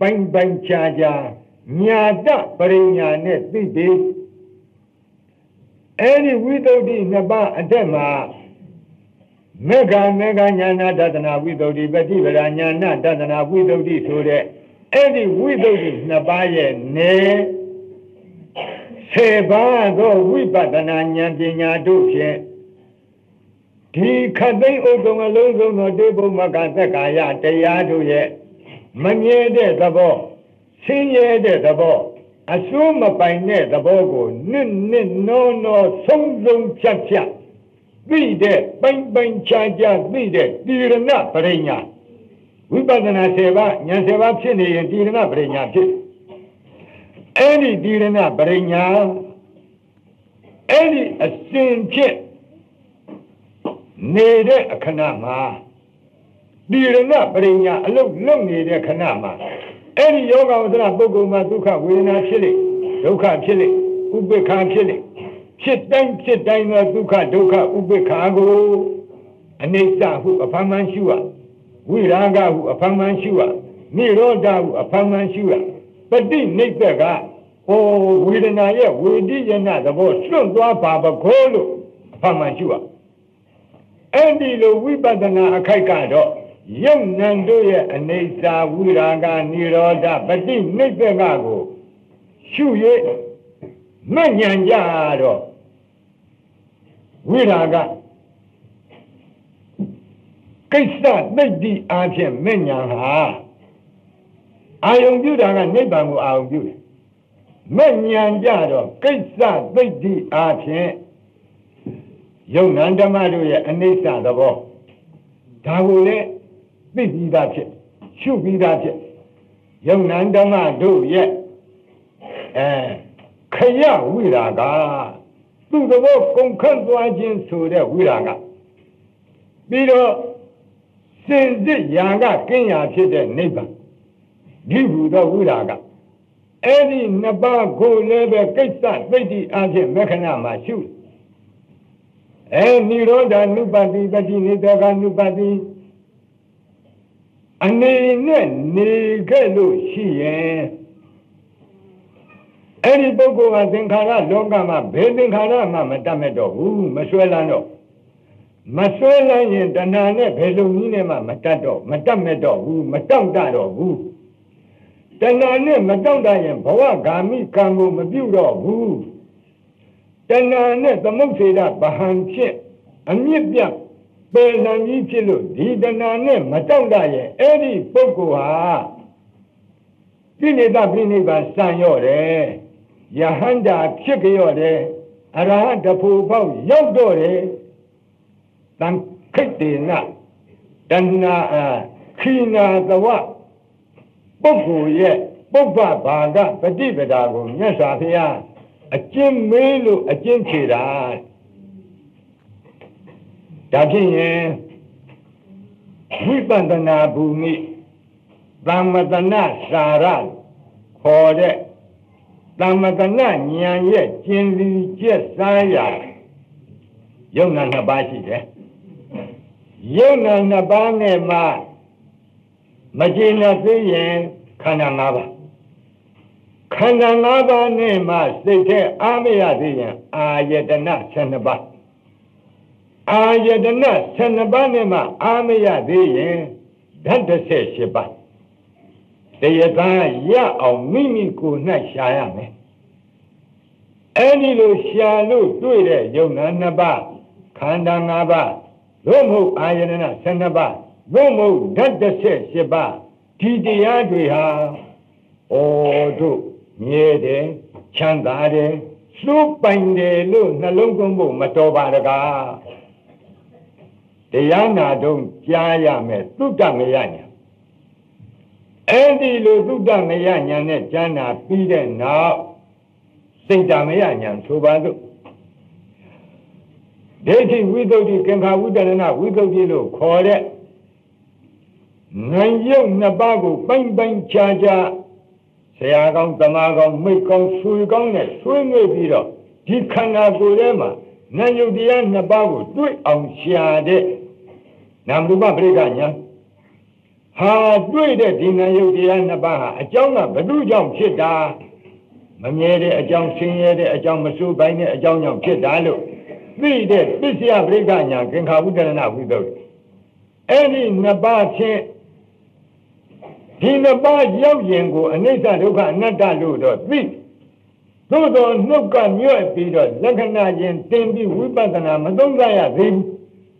ပိုင်းပိုင်းခြားခြားညာတပရိညာနဲ့သိတယ်အဲ့ဒီဝိသုဒ္ဓိနှစ်ပါးအတက်မှာမေဃညာနာတဒနာဝိသုဒ္ဓိပฏิပဒါညာနာတဒနာဝိသုဒ္ဓိဆိုတဲ့အဲ့ဒီဝိသုဒ္ဓိနှစ်ပါးရဲ့နေ10ပါးသောဝိပဿနာဉာဏ်ပညာတို့ဖြင့်ဒီခတ်သိမ်းဥဒ္ဒံအလုံးစုံသောတေဘုမကသက္ကာယတရားတို့ရဲ့မမြဲတဲ့သဘောဆင်းရဲတဲ့သဘောအစိုးမပိုင်တဲ့သဘောကိုနစ်နောဆုံးဖြတ်သိတဲ့ပိုင်းပိုင်းခြားခြားသိတဲ့တိရဏပရိညာဝိပဿနာ10ပါးဉာဏ်10ပါးဖြစ်နေရင်တိရဏပရိညာဖြစ်အဲ့ဒီတိရဏပရိညာအဲ့ဒီအစဉ်ဖြစ်နေတဲ့အခဏမှာတိရဏပရိညာအလုတ်လွတ်နေတဲ့ခဏမှာအဲ့ဒီယောဂဝတ္တပုဂ္ဂိုလ်မှာဒုက္ခဝေဒနာဖြစ်လေဒုက္ခဖြစ်လေဥပေက္ခဖြစ်လေဖြစ်တိုင်းသောဒုက္ခဒုက္ခဥပေက္ခကိုအနိစ္စဟုအဖမ်းမှန်ရှုရဝိရာဂဟုအဖမ်းမှန်ရှုရနိရောဓဟုအဖမ်းမှန်ရှုရပฏิနိစ္စကဝေဒနာရဲ့ဝေဒိယနာသဘောစွန့်သွားပါဘခိုးလို့အဖမ်းမှန်ရှုရအဲ့ဒီလိုဝိပဿနာအခိုက်ကတော့ယုံနံတို့ရဲ့အနိစ္စဝိရာဂနိရောဓပฏิနိစ္စကကိုရှုရမဉဏ်ကြတော့ဝိရာဂကိစ္စသိတိအားဖြင့်မဉဏ်ဟာအာယုံပြုတာကနိဗ္ဗာန်ကိုအာယုံပြုတယ်မဉဏ်ကြတော့ကိစ္စသိတိအားဖြင့်ယုံနံဓမ္မတို့ရဲ့အနိစ္စသဘောဒါကိုလည်းသိပြီးသားဖြစ်ရှုပြီးသားဖြစ်ယုံနံဓမ္မတို့ရဲ့ခရဝိရာဂသူ့သဘောကုန်ခန့်သွားခြင်းဆိုတဲ့ဝိရာဂပြီးတော့စင်စစ်ရာဂကင်းရာဖြစ်တဲ့နိဗ္ဗာန်ဒီဟုသောဝိရာဂအဲ့ဒီနှစ်ပါးကိုလည်းပဲကိစ္စသိတိအဖြစ်မက္ခဏမှာရှုနိရောဓ ानु ပတိပฏิနိဒေက ानु ပတိအနေနဲ့နေခဲ့လို့ရှိရင်အဲ့ဒီပုဂ္ဂိုလ်ဟာသင်္ခါရလောကမှာဘယ်သင်္ခါရမှမတတ်မဲ့တော့ဘူးမဆွဲလန်းတော့မဆွဲလန်းရင်တဏှာနဲ့ဘယ်လိုနည်းနဲ့မှမတတ်မဲ့တော့ဘူးမတောင့်တတော့ဘူးတဏှာနဲ့မတောင့်တရင်ဘဝဂ ामि ကံကိုမပြုတော့ဘူးတဏှာနဲ့သမုတ်စေတဗဟံဖြစ်အမြင့်ပြတ်ပယ်လံကြီးဖြစ်လို့ဒီတဏှာနဲ့မတောင့်တရင်အဲ့ဒီပုဂ္ဂိုလ်ဟာပြိဋိဒပြိနိဗ္ဗာန်စံရော့တယ်ယဟန္တာဖြစ်ကြော့တယ်အရဟတဖို့ပေါက်ရောက်တော့တယ်တံခိတ်တေနတဏှာခိနာသဝပုဂ္ဂိုလ်ရဲ့ပုပ္ပဘာဂပฏิပဒါကိုမြတ်စွာဘုရားအကျဉ်းမေးလို့အကျဉ်းဖြေတာဒါဖြစ်ရင်ဝိပဿနာဘူမိသမ္မတနာစာရခေါ်တဲ့သမ္မတနာဉာဏ်ရဲ့ကျင်လီကျက်စားရာယုံနာနှစ်ပါးရှိတယ်ယုံနာနှစ်ပါးနဲ့မှမကျင်တဲ့သိရင်ခန္ဓာ၅ပါးခန္ဓာ၅ပါးနဲ့မှစိတ်ထဲအားမရသေးရင်အာယတနာ12ပါးအာယတနာ12ပါးနဲ့မှအားမရသေးရင်ဓာတ်18ပါးတရားသားရအောင်မိမိကိုယ်၌ရှာရမယ်အဲ့ဒီလိုရှာလို့တွေ့တဲ့ယုံနာ2ပါးခန္ဓာ5ပါးသို့မဟုတ်အာယတနာ12ပါးသို့မဟုတ်ဓာတ်18ပါးဒီတရားတွေဟာတို့မြဲတယ်ချမ်းသာတယ်စိုးပိုင်တယ်လို့နှလုံးသွင်းဖို့မတော်ပါတကားတရားနာတော့ကြားရမယ်သုတ္တမယညာအဲ့ဒီလိုသုတ္တမယညာနဲ့ဉာဏ်နာပြီးတဲ့နောက်စိတ်တမယညာဆိုပါစို့ဒိဋ္ဌိဝိသုဒ္ဓိကင်္ခာဝိတရဏဝိသုဒ္ဓိလို့ခေါ်တဲ့ဉာဏ်ရုပ်နှစ်ပါးကိုပိုင်းပိုင်းခြားခြားဆရာကောင်းသမားကောင်းမိတ်ကောင်းဆွေကောင်းနဲ့ဆွေးနွေးပြီးတော့ဒီခန္ဓာကိုယ်ထဲမှာဉာဏ်ရုပ်တရားနှစ်ပါးကိုတွေ့အောင်ရှာတဲ့နာမရူပပရိက္ခဉာဏ်ဟဟာတွေ့တဲ့ဒီနာယုတ်တရားနှစ်ပါးဟာအကြောင်းကဘယ်သူကြောင့်ဖြစ်တာမမြဲတဲ့အကြောင်းဆင်းရဲတဲ့အကြောင်းမစိုးပိုင်းတဲ့အကြောင်းကြောင့်ဖြစ်တာလို့သိတဲ့ပစ္စယပရိက္ခညာသင်္ခါဝိတရဏဝိသုဒ္ဓအဲ့ဒီနှစ်ပါးဖြင့်ဒီနှစ်ပါးရောက်ရင်ကိုအနိစ္စဒုက္ခအနတ္တလို့တော့သိသို့သောနှုတ်ကမြွက်ပြီးတော့လက္ခဏာချင်းတင်ပြီးဝိပဿနာမသုံးသပ်ရသေးဘူး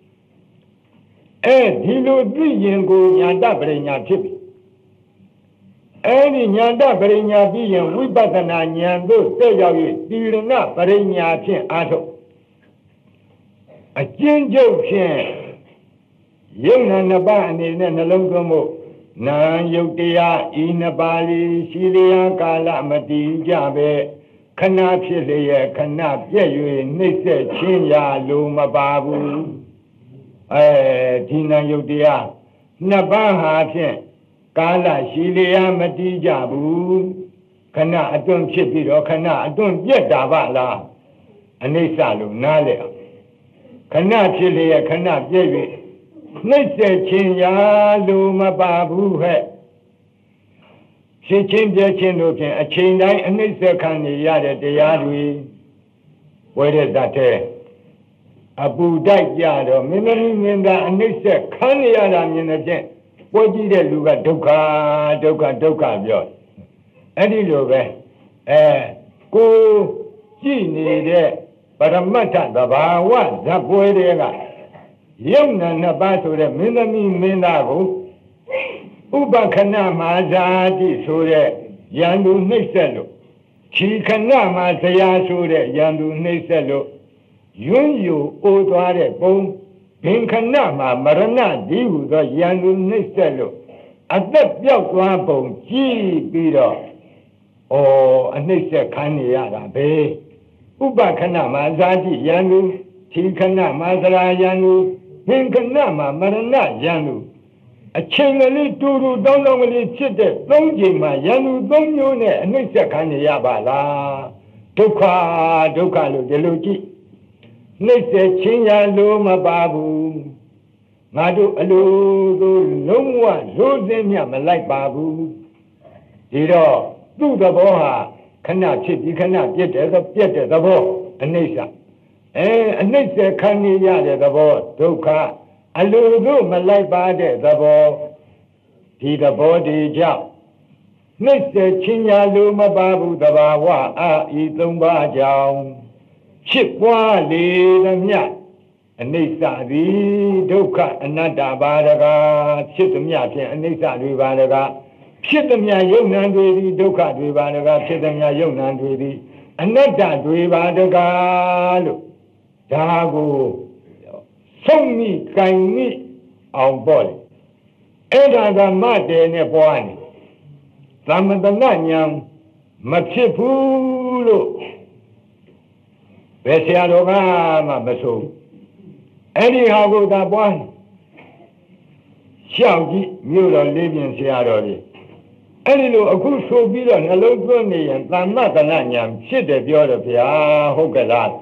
အဲဒီလိုသိရင်ကိုညာတပရိညာဖြစ်ပြီအဲဒီညာတပရိညာပြီးရင်ဝိပဿနာဉာဏ်သို့တက်ရောက်၍တိရဏပရိညာဖြင့်အားထုတ်အကျဉ်းချုပ်ဖြင့်ယုံနာနှစ်ပါးအနေနဲ့နှလုံးသွင်းဖို့နာယုတ်တရားဤနှစ်ပါးလေးရှိလျာကာလမတည်ကြပဲခဏဖြစ်လျက်ခဏပြည့်၍နှိမ့်ဆက်ခြင်းရာလိုမပါဘူးဒီနာယုတ်တရားနှစ်ပါးဟာဖြင့်ကာလရှိလျာမတည်ကြဘူးခဏအတွန်းဖြစ်ပြီးတော့ခဏအတွန်းပြတ်တာပါလားအနိစ္စလို့နားလေခဏဖြစ်လျက်ခဏပြည့်၍နှိမ့်ဆက်ခြင်းရာလိုမပါဘူးဟဲ့ဖြစ်ချင်းပြည့်ချင်းတို့ဖြင့်အချိန်တိုင်းအနှိမ့်ဆက်ခံနေရတဲ့တရားတွေဝဲတဲ့ဇတ်ထဲအပူတိုက်ကြတော့မင်းသမီးမင်းသားအနှိမ့်ဆက်ခံနေရတာမြင်တဲ့ဖြင့်ပွဲကြည့်တဲ့လူကဒုက္ခဒုက္ခဒုက္ခပြောအဲ့ဒီလိုပဲကိုကြည့်နေတဲ့ပရမတ္ထသဘာဝဇတ်ပွဲတွေကယုံနာနှစ်ပါးဆိုတဲ့မင်းသမီးမင်းသားကိုဥပခဏမှာဇာတိဆိုတဲ့ယန္တုနှိမ့်ဆက်လို့ခြီခဏမှာဇရာဆိုတဲ့ယန္တုနှိမ့်ဆက်လို့ယွန်းယူအိုးသွားတဲ့ပုံဘင်ခဏမှာမရဏဒီဟုသောယန္တုနှိမ့်ဆက်လို့အသက်ပြောက်သွားပုံကြည့်ပြီးတော့အနှိမ့်ဆက်ခံနေရတာပဲဥပခဏမှာဇာတိယန္တုခြီခဏမှာဇရာယန္တုဘင်ခဏမှာမရဏယန္တုအချိန်ကလေးတူတူတောင်းတောင်းကလေးဖြစ်တဲ့သုံးချိန်မှာယန္တုသုံးမျိုးနဲ့အနှိမ့်ဆက်ခံနေရပါလားဒုက္ခဒုက္ခလို့ဒီလိုကြည့်နှိမ့်ဆက်ခြင်းရလို့မပါဘူးငါတို့အလိုလိုလုံးဝရိုးစင်းမြမလိုက်ပါဘူးဒီတော့သူ့သဘောဟာခဏဖြစ်ပြီးခဏပြတ်တဲ့သဘောအနှိမ့်ဆက်အနှိမ့်ဆက်ခံနေရတဲ့သဘောဒုက္ခအလိုလိုမလိုက်ပါတဲ့သဘောဒီသဘောဒီကြောင့်နှိမ့်ဆက်ခြင်းရလို့မပါဘူးသဘာဝအာဤသုံးပါးကြောင့်ဖြစ်ပွားလေသမျှအနိစ္စသည်ဒုက္ခအနတ္တပါဒကာဖြစ်သမျှဖြင့်အနိစ္စတွေပါဒကာဖြစ်သမျှယုံနံတွေသည်ဒုက္ခတွေပါဒကာဖြစ်သမျှယုံနံတွေသည်အနတ္တတွေပါဒကာလို့ဒါကိုဆုံးမိကိုင်မိအောင်ပေါ့လေအဲ့ဒါကမတေနဲ့ပွားနေသမတနာညာမဖြစ်ဘူးလို့ဘယ်ဆရာတော်ကမှမဆိုအဲ့ဒီဟာကိုသာပွားရှောက်ကြည့်မြို့တော်လေးပြင်ဆရာတော်ကြီးအဲ့ဒီလိုအခုဆိုပြီးတော့နှလုံးသွင်းနေရင်သမတနာညာဖြစ်တယ်ပြောတယ်ဗျာဟုတ်ကဲ့လား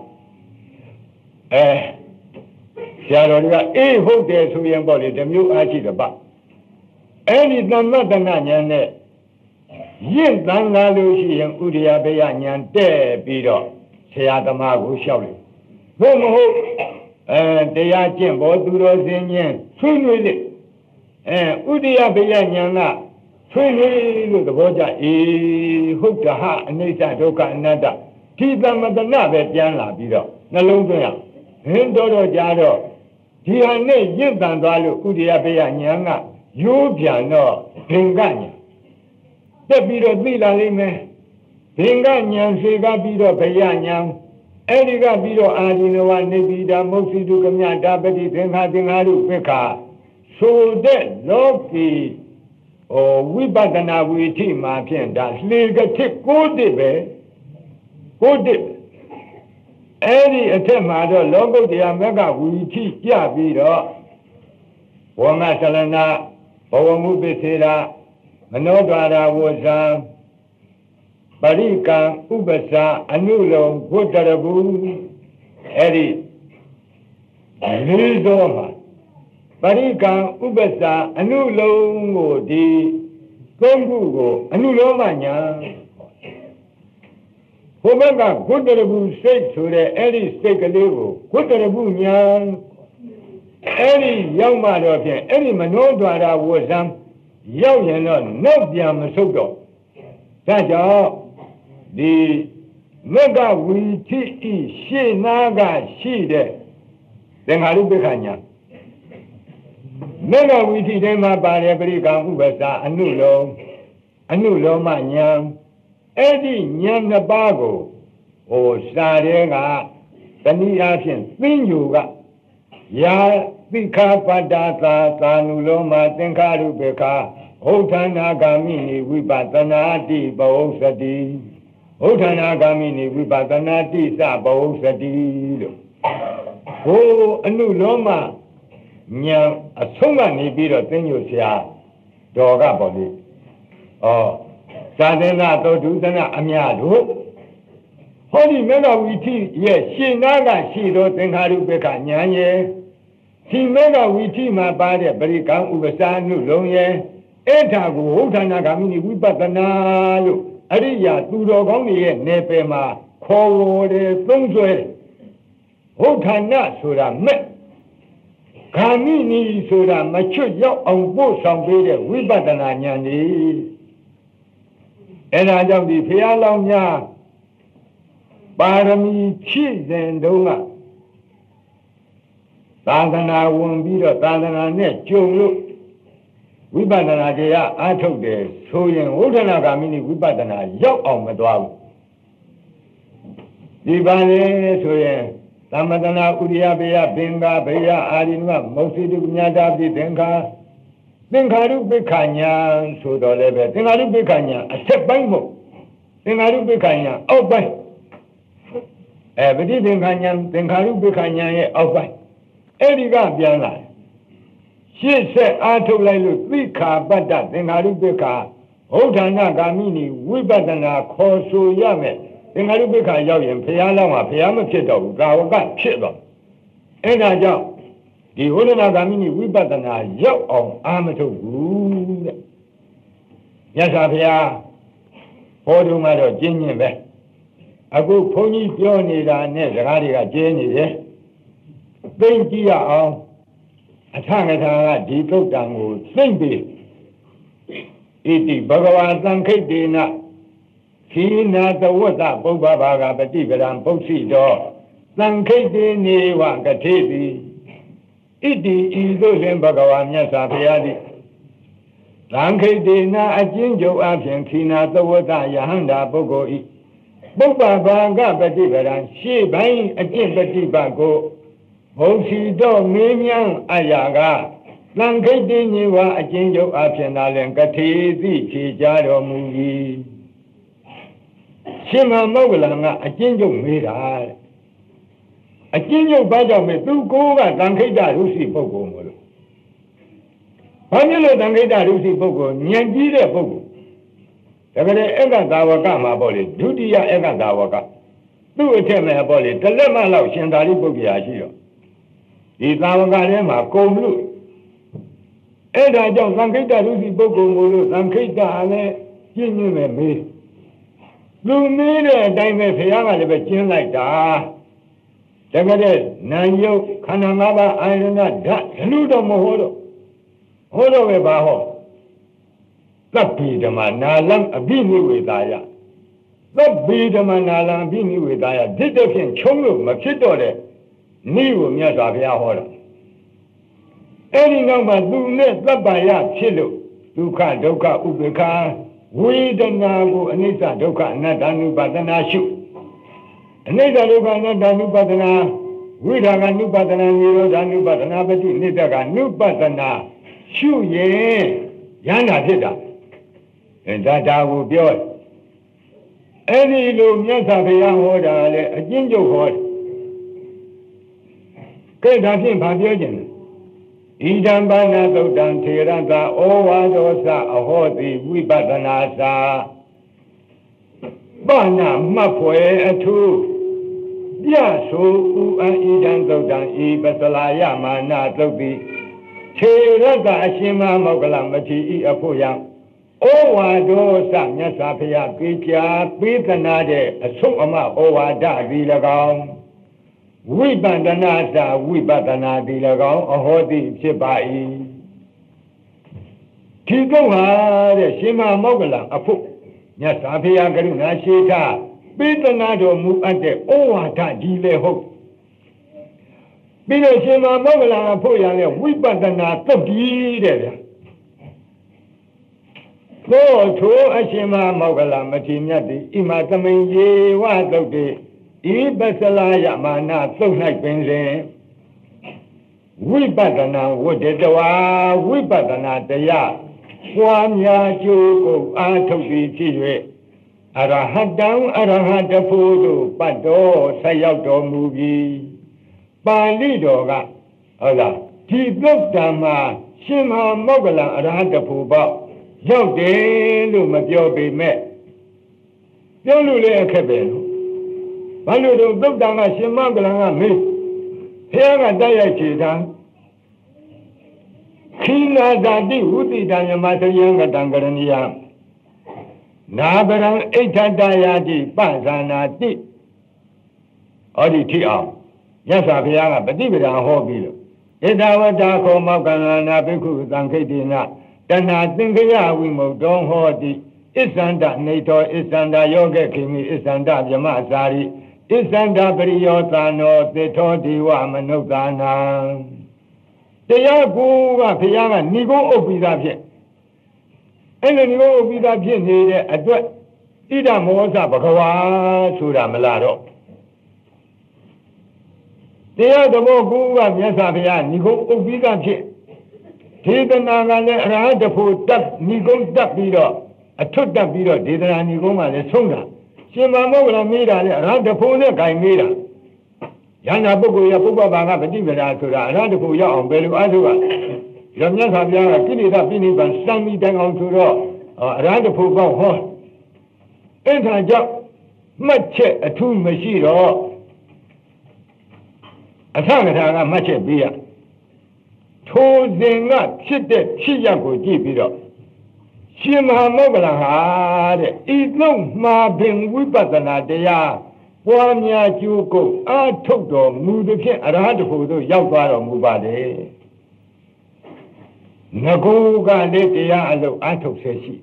ဆရာတော်ကဟုတ်တယ်ဆိုရင်ပေါ့လေတမျိုးအားရှိတယ်ဗျအဲ့ဒီသမတနာညာနဲ့ရင့်တန်လာလို့ရှိရင်ဥဒိယဘေယညာတဲ့ပြီးတော့ဆရာသမားကိုလျှောက်လိုက်ဘယ်မဟုတ်တရားကျင့်ဘောသူတော်စင်ချင်းဆွေးနွေးလေဥဒိယဘေယညာကဆွေးနွေးလို့သဘောကျဟုတ်တာဟာအနိစ္စဒုက္ခအနတ္တဒီသမတနာပဲပြန်လာပြီးတော့နှလုံးသွင်းရတော်ကြတော့ဒီဟာနဲ့ရင့်တန်သွားလို့ဥဒိယဘေယညာကရိုးပြန်တော့ဘင်္ဂညာတက်ပြီးတော့သိလာလိမ့်မယ်ဘင်္ဂညာစေကပြီးတော့ဘယညာအဲ့ဒီကပြီးတော့အာဒီနဝနေပိတာမုတ်စီတုကမြတာပတိသင်္ခါသင်္ခါရုပက္ခဆိုတဲ့လောကီဝိပဿနာဝိထိမှာဖြင့်ဒါလေကတိကိုတိပဲကိုတိအဲ့ဒီအထက်မှာတော့လောကုတ္တရာမကဝိထိကြပြီးတော့ဝမသလနာဘဝမှုပစ္စေရာမနောဒွါရဝဇံပရိကံဥပ္ပစာအနုလုံဘုဒ္ဓရဘူးအဲ့ဒီလေးသောမှာပရိကံဥပ္ပစာအနုလုံးကိုဒီသုံးခုကိုအနုလောမညာဘုမကဂုတ္တရဘူးစိတ်ဆိုတဲ့အဲ့ဒီစိတ်ကလေးကိုဂုတ္တရဘူးညာအဲ့ဒီရောက်မှတော့ဖြင့်အဲ့ဒီမနောဒွါရဝဇံရောက်ရင်တော့နောက်ပြန်မဆုတ်တော့ဒါကြောင့်ဒီမကဝီထိဤရှေ့နာကရှိတဲ့သင်္ခါရုပ္ပခညာမကဝီထိထဲမှာပါတယ်ပရိကံဥပ္ပစာအနုလောမညာအဲ့ဒီညာနှစ်ပါးကိုစာတဲ့ကတနည်းအားဖြင့်သင်္ညူကယာသိခာပတ္တသာနုလောမသင်္ခါရုပ္ပခဟုတ်ဌာနာဂာမိနိဝိပဿနာတိဘဝစတိဟုတ်ဌာနာဂာမိနိဝိပဿနာတိသဘဝစတိလို့ဟိုအနုလောမညာအဆုံးကနေပြီးတော့သင်္ညူဆရာတော်ကပေါ့လေသာသနာတော်ဒုသနာအများတို့ဟောဒီမေဃဝီထိရဲ့ရှင်နာကရှိတော်သင်္ခါရုပ္ပခညာရဲ့ဒီမေဃဝီထိမှာပါတဲ့ပရိကံဥပ္ပစာနုလုံးရဲ့အဲ့ဒါကိုဟုတ်ဌာနာဂာမိနိဝိပဿနာလို့အရိယာသူတော်ကောင်းတွေရဲ့နေပယ်မှာခေါ်ဝေါ်တယ်သုံးဆွဲတယ်ဟုတ်ဌာနဆိုတာမဲ့ဂာမိနိဆိုတာမချွတ်ရောက်အောင်ပို့ဆောင်ပေးတဲ့ဝိပဿနာဉာဏ်ကြီးအဲ့ဒါကြောင့်ဒီဖရာလောင်းများပါရမီဖြည့်စဉ်တုန်းကသာသနာဝင်ပြီးတော့သာသနာနဲ့ကြုံလို့ဝိပဿနာတရားအားထုတ်တယ်ဆိုရင်ဝဋ္ဌနာဂာမိနိဝိပဿနာရောက်အောင်မသွားဘူးဒီပါလေဆိုရင်သမတနာဥရိယဘေယဘင်္ဂဘေယအာရိနဝမௌစီတုညတာပိသင်္ခါရုပ္ပခညာဆိုတော့လည်းပဲသင်္ခါရုပ္ပခညာအထက်ပိုင်းမို့သင်္ခါရုပ္ပခညာအောက်ပိုင်းပฏิသင်္ခါညာသင်္ခါရုပ္ပခညာရဲ့အောက်ပိုင်းအဲ့ဒီကပြန်လာတယ်ရှေ့ဆက်အားထုတ်လိုက်လို့သိခာပတ္တသင်္ခါရုပ္ပခဟုတ်ဌာနဂာမိနိဝိပဿနာခေါ်ဆိုရမယ်သင်္ခါရုပ္ပခရောက်ရင်ဘုရားလောက်မှာဘုရားမဖြစ်တော့ဘူးကာဝကဖြစ်တော့အဲ့ဒါကြောင့်ဒီဟုတ်ဌာနဂာမိနိဝိပဿနာရောက်အောင်အားမထုတ်ဘူးတဲ့မြတ်စွာဘုရားဟောတုန်းကတော့ကျင့်ညင်ပဲအခုဘုန်းကြီးပြောနေတာနဲ့စကားတွေကကျင်းနေတယ်သိကြည့်ရအောင်အထငထာကဒီသုတ်တံကိုသိမ့်ပြီးဣတိဘဂဝါသံခိတ္တေနခိနာတဝတ္တပုဗ္ဗဘာဂပฏิပဒံပု္ပ္ပိတောသံခိတ္တေနေဝကထေတိဣတိဤသို့လင်ဘဂဝါမြတ်စွာဘုရားသည်သံခိတ္တေနအကျဉ်းချုပ်အဖြင့်ခိနာတဝတ္တယဟန္တာပုဂ္ဂိုလ်ဤပုဗ္ဗဘာဂပฏิပဒံရှေ့ပိုင်းအကျင့်ပฏิပတ်ကိုဘုံစီတော့မင်းမြန်းအရာကသံခိတ္တေနေဝအကျဉ်းချုပ်အဖြင့်သာလင်ကထေတိခြေကြတော်မူ၏ရှင်မမောဂလန်ကအကျဉ်းချုပ်မေးတာအကျဉ်းချုပ်ဘာကြောင့်မေးသူကိုကသံခိတ္တရုရှိပုဂ္ဂိုလ်မလို့ဘာဖြစ်လို့သံခိတ္တရုရှိပုဂ္ဂိုလ်ဉာဏ်ကြီးတဲ့ပုဂ္ဂိုလ်ဒါကြတဲ့ဧကသာဝကမှာပေါ့လေဒုတိယဧကသာဝကသူ့အထက်မှာပေါ့လေတလက်မလောက်ရှင်သာရိပုတ္တရာရှိတော့ဒီသာဝကထဲမှာကုံလို့အဲ့ဒါကြောင့်သံခိတ္တရုရှိပုဂ္ဂိုလ်ကိုလို့သံခိတ္တအားလည်းကျင့်နေမယ်မေးလူမေးတဲ့အတိုင်းပဲဘုရားကလည်းပဲကျင်းလိုက်တာတကယ်နာယုတ်ခန္ဓာ၅ပါးအာယတနာဓာတ်လူတော့မဟုတ်တော့ဟောတော့ပဲဘာဟောသဗ္ဗေဓမ္မနာလံအဘိနိဝေဒာယသဗ္ဗေဓမ္မနာလံအဘိနိဝေဒာယဒီတဖြင့်ချုံးလို့မဖြစ်တော့တဲ့နိကိုမြတ်စွာဘုရားဟောတာအဲ့ဒီနောက်မှာသူနဲ့သဗ္ဗယဖြစ်လို့ဒုက္ခဒုက္ခဥပေက္ခဝေဒနာကိုအနိစ္စဒုက္ခအနတ္တ ानु ပဒနာရှုအနိစ္စဒုက္ခအနတ္တ ानु ပဒနာဝိရာဂ ानु ပဒနာနိရောဓ ानु ပဒနာပฏิနိစ္စက ानु ပဒနာရှုရင်ရဟန္တာဖြစ်တာဒါကိုပြောအဲ့ဒီလိုမြတ်စွာဘုရားဟောတာလေအကျဉ်းချုပ်ဟောတယ်ကဲဒါဖြင့်ဘာပြောကြင်လဲဣဒံဘာနာသုတ်တံထေရတဩဝါဒောသအဟောတိဝိပဿနာသာဘာနာမှတ်ဖွယ်အထုပြဆိုဥအဣဒံသုတ်တံဤပသလာယမာနာသုတ်တိထေ Cherata Shima Mogala Mati Apoya. Owa dosa Nyasapia Picha, Pitanade, a Sumama Owa da Vilagam. We Bandanasa, we Batana Vilagam, a Hodi Chibai. Tigoha, Shima Mogala, a foot. Nyasapia Garuna Shita, Pitanado Mupante, Owa da Gile Hope. Bila Shima Mogala Apoya, we Batana Togi. So, to Ashima Mogala Matinati, Imatamin ye was okay. E Basalaya Mana, so like Benzen. We Batana, what did the wa, we Batana the ya. One ya joke, I took the tea. Arahat down, Arahat the photo, but do say out the movie. Bali doga, Allah, he looked at my Shima Mogala Arahat the Puba. Young day, Lumio be met. Young Lule Cabin. Balu look down at Shimangala me. Here I die at Chidan. Kina Dadi, Woody Danyamata younger Dangarania. Nabaran Eta Dayadi, Bazana di. Odi Tia. Yes, I be young, but even a hobby. It our dark or Mogana Nabiku Dankadina. Then I think we moved on Hodi. It's under NATO, it's under Yoga Kimi, it's under Yamasari, it's under Briotano, the Todi Wamanogana. The Yagu of Piana, Nigo Opizapia. And then you Opizapia needed a duet. Ida Mosa Bakawa, Sura Melado. They are the more Guru of Yasapia, Nigo Opizapia. Take the Naga around the food, duck, Nigo duck beater. I took that beater, did an Nigoma, the Sunga. Shima Mola made around the phone, I made her. Yana Bugu, Yapuba Banga, around the Puya on Belu Azua. Yamasa Biara, kill it up in it and stand me down on to around the Puga horn. Enter a job, much a two machine or a Sangata, much a beer. Told them not, sit there, Chiago, keep it up. Shima Mogala had it long, ma been whippatana, they are. One year you go, I took them, move the king, I had to go to Yavara Mubade. Nagoga let the yellow, I took Seshi.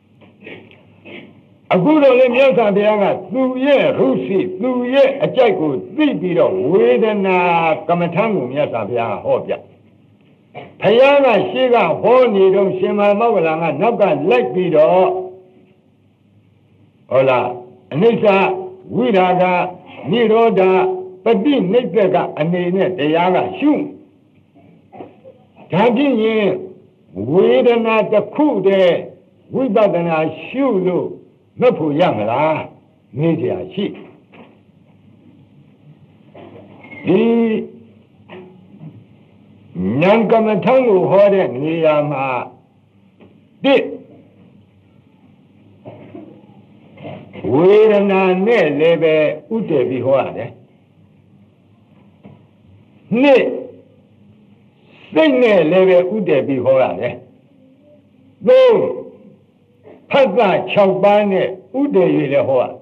A good old Yasa de Yanga, 2 years, Rusi, 2 years, a Jago, 3 beat of Wade and Kamatangu, Yasa de Yanga, Hobia. Payana Shiga, Horny, don't Shima Mogalanga, Naga, like Bido. Ola, Anisa, Widaga, Niroda, but be Nipega, and the Yaga, Shum. Tagin, we don't have the coup there, we got an Ashulu, Napu Yamala, Media Sheep. The Nankamatangu Horde Niyama did. Where na ne lebe ute bihoade. Ne sing lebe ute bihoade. Go Pazza Chowbane Ude Yile Hoa.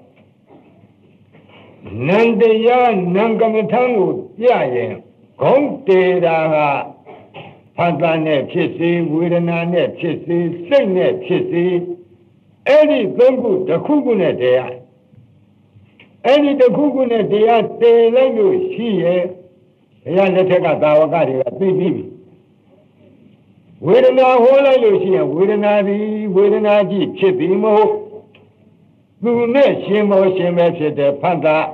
Nandeya Nankamatangu Yayen. Gong de da Pazane Pissy, Widana Pissy, Sing Pissy. Any Bungu, the Kugune dea. Any the Kugune dea, they let you see it. Yanateka Tawagari, baby. Widana Hola Lucia, Widana Chipimo. Lune Shimo Shimesh de Panda.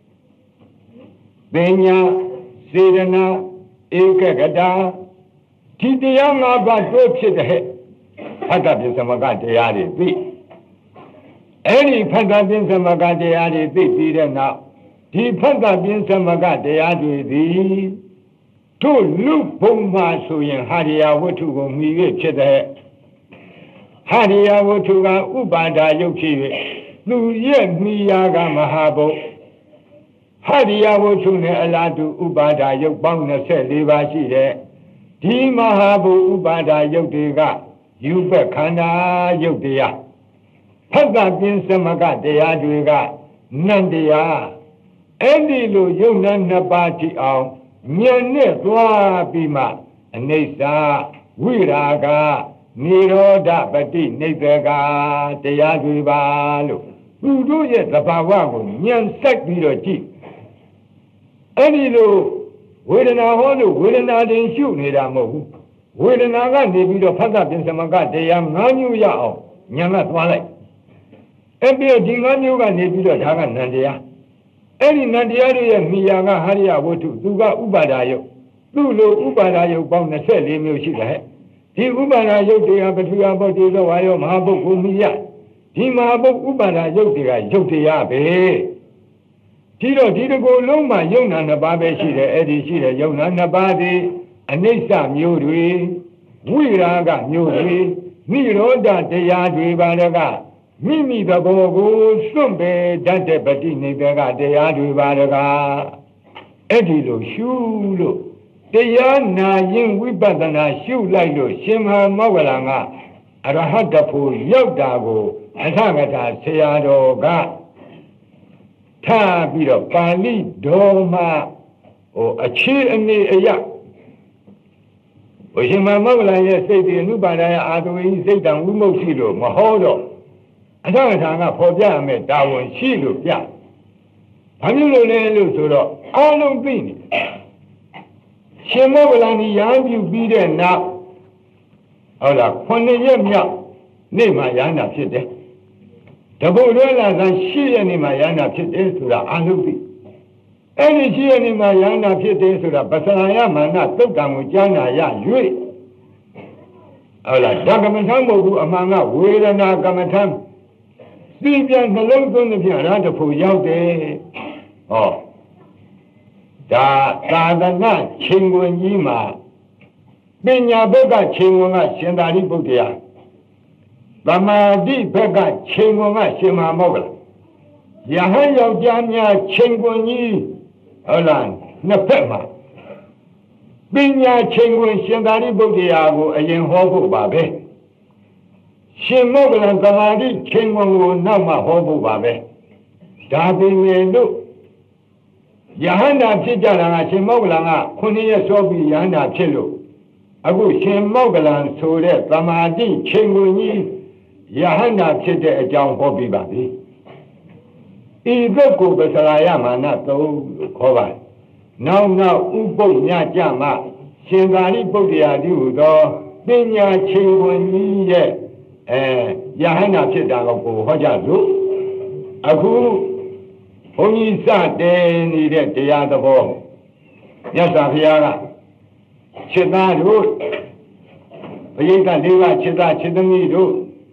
Benya. Sidana, Ikagada, Tidiana got ropes in the head. Patapin Samagati be. Any Patapin Samagati be them now. The Patapin Samagati be. To look Puma Suyan Hadia Watugo me to the head. Hadia Watuga Ubada Yoki. Lu yet me Yaga Mahabo. Hadia Watune Aladu Ubada Yokbanga said, Levashi there. ဒီမဟာဘူဥပါဒယုတ်တွေကယူပခန္ဓာယုတ်တရားဖတ်တာပြင်းစမကတရားတွေကနန္တရားအဲ့ဒီလိုယုတ်နာနှစ်ပါးထိအောင်ဉာဏ်နဲ့သွားပြီးမှအနိစ္စဝိရာဂနိရောဓပฏิနိစ္စကတရားတွေပါလို့သူတို့ရဲ့သဘာဝကိုဉာဏ်ဆက်ပြီးတော့ကြည့်အဲ့ဒီလိုဝေဒနာဟောလို့ဝေဒနာတင်ရှုနေတာမဟုတ်ဘူးဝေဒနာကနေပြီးတော့ဖတ်တာပြင်စမကတရား၅မျိုးရအောင်ဉာဏ်ကသွားလိုက်အဲ့ပြီးတော့ဒီ၅မျိုးကနေပြီးတော့ဒါကနန္တရားအဲ့ဒီနန္တရားတွေရဲ့မိယာကဟရိယဝတ္ထုသူကဥပါဒါယုတ်သူ့လိုဥပါဒါယုတ်ပေါင်း24မျိုးရှိတယ်ဒီဥပါဒါယုတ်တွေကပထဝီဘောတိသောဝါယောမဟာပုဂ္ဂိုလ်မိယဒီမဟာပုဂ္ဂိုလ်ဥပါဒါယုတ်တွေကယုတ်တရားပဲဒီတော့ဒီတကူလုံးမှာယုံနာနှစ်ပါးပဲရှိတယ်အဲ့ဒီရှိတယ်ယုံနာနှစ်ပါးဒီအနိစ္စမျိုးတွေဝိရာဂမျိုးတွေနိရောဓတရားတွေပါလည်းကမိမိသဘောကိုစွန့်ပဲတတ်တဲ့ပฏิနိဗ္ဗာန်ကတရားတွေပါလည်းကအဲ့ဒီလိုရှုလို့တရားနာရင်ဝိပဿနာရှုလိုက်လို့ရှင်မဟာမောဂလန်ကအရဟတဖို့ရောက်တာကိုအထကထာဆရာတော်ကထားပြီးတော့ပါဠိတော်မှာအခြေအနေအရာဘုရှင်မမောဂလန်ရဲ့စိတ်ဒီအနုပါဒရဲ့အာသဝိစိတ်တံဝိမု ക്തി လို့မဟောတော့အထကထာကဖော်ပြရမယ်တာဝန်ရှိလို့ပြဘာဖြစ်လို့လဲလို့ဆိုတော့အားလုံးသိနေရှင်မောဂလန်ကြီးရဟန်းပြုပြီးတဲ့နောက်ဟုတ်လား9ရက်မြောက်နေ့မှာရဟန္တာဖြစ်တယ်တပုတ်လွဲလာက10ရက်နေ့မှာရဟန္တာဖြစ်တယ်ဆိုတာအားလုံးသိအဲ့ဒီ10ရက်နေ့မှာရဟန္တာဖြစ်တယ်ဆိုတာပစရယမာနသုတ်တံကိုကြားနာရ၍ဟုတ်လားဓကမထမ်းမဟုတ်ဘူးအမှန်ကဝေဒနာကမ္မထမ်းသိပြန်နှလုံးသွင်းတဲ့ဖြင့်အရဟတဖို့ရောက်တယ်ဟောဒါသာသနာချိန်ခွင်ကြီးမှာပညာဘက်ကချိန်ခွင်ကရှင်သာရိပုတ္တရာသမာဓိဘက်ကချိန်ခွင်ကရှင်မဟာမောဂလယဟန်ယောက်ျားများချိန်ခွင်ကြီးဟုတ်လားနှစ်ဖက်မှာပညာချိန်ခွင်ရှင်သာရိပုတ္တရာကိုအရင်ဟောဖို့ပါပဲရှင်မောဂလသမာဓိချိန်ခွင်ကိုနောက်မှဟောဖို့ပါပဲဒါပေမဲ့လို့ယဟန္တာဖြစ်ကြတာကရှင်မောဂလန်က9ရက်စောပြီးယဟန္တာဖြစ်လို့အခုရှင်မောဂလန်ဆိုတဲ့သမာဓိချိန်ခွင်ကြီးယဟန္တာဖြစ်တဲ့အကြောင်းဟောပြပါပြီဤဘက်ကိုပစရာယမာနသုံးလို့ခေါ်ပါတယ်နောက်ဥပုပ်ညကြမှာရှင်သာရိပုတ္တရာတိဟူသောပညာချိန်ခွင်ကြီးရဲ့ယဟန္တာဖြစ်တာကိုဟောကြလို့အခုဘုန်းကြီးစတဲ့နေတဲ့တရားသဘောမြတ်စွာဘုရားကจิตသားတို့ဘယိက၄ပါးจิตသားจิตသမီးတို့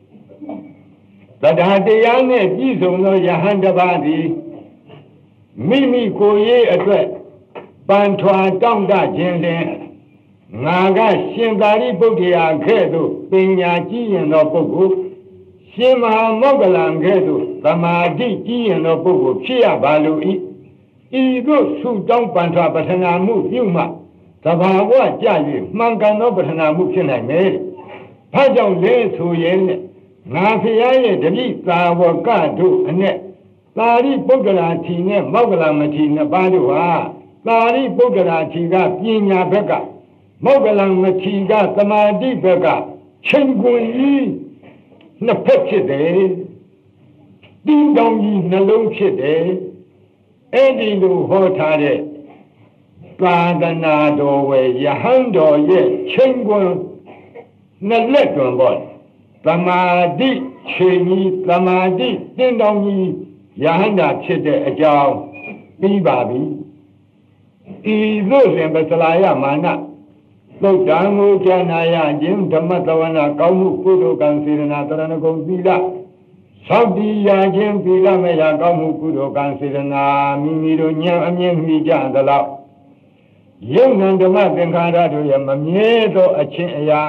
တရားတရားနဲ့ပြည့်စုံသောယဟန်တစ်ပါးသည်မိမိကိုယ်ရေးအတွက်ပန်ထွာတောင့်တခြင်းလင်ငါကရှင်သာရိပုတ္တရာခဲ့သို့ပညာကြီးရင်သောပုဂ္ဂိုလ်ရှင်မဟာမောဂလန်ကဲ့သို့သမာဓိကြီးရင်သောပုဂ္ဂိုလ်ဖြစ်ရပါလို၏ဤသို့ဆုတောင်းပန်ထွာပထနာမှုပြုမှသဘာဝကြ၍မှန်ကန်သောပထနာမှုဖြစ်နိုင်မယ်။ဘာကြောင့်လဲဆိုရင်ငါဖရာရဲ့တပည့်သာဝကတို့အနဲ့သာရိပုတ္တရာထီနဲ့မောဂလမထီနှစ်ပါးတို့ဟာသာရိပုတ္တရာထီကပညာဘက်ကမောဂလမထီကသမာဓိဘက်ကချိန်ခွင်ကြီးနှစ်ဖက်ဖြစ်တယ်တင်းတောင်ကြီးနှလုံးဖြစ်တယ်အဲ့ဒီလိုဟောထားတဲ့သာသနာတော်ဝယ်ယဟန်တော်ရဲ့ချိန်ခွင်နှစ်လက်တွင်ပေါ့သမာဓိချိန်ကြီးသမာဓိတင်းတောင်ကြီးယဟန်တာဖြစ်တဲ့အကြောင်းပြီးပါပြီဤသို့ရင်ပစလာယမာနသုတ်တံကိုကျမ်းနာရခြင်းဓမ္မတဝနာကောင်းမှုကုသိုလ်ကံစေရနာတရဏဂုံသီလသောက်တည်ရခြင်းသီလမယကောင်းမှုကုသိုလ်ကံစေရနာမိမိတို့ဉာဏ်အမြင်မိကြသလောက်ယုံနံဓမ္မသင်္ခါရတို့ရဲ့မမြဲသောအချင်းအရာ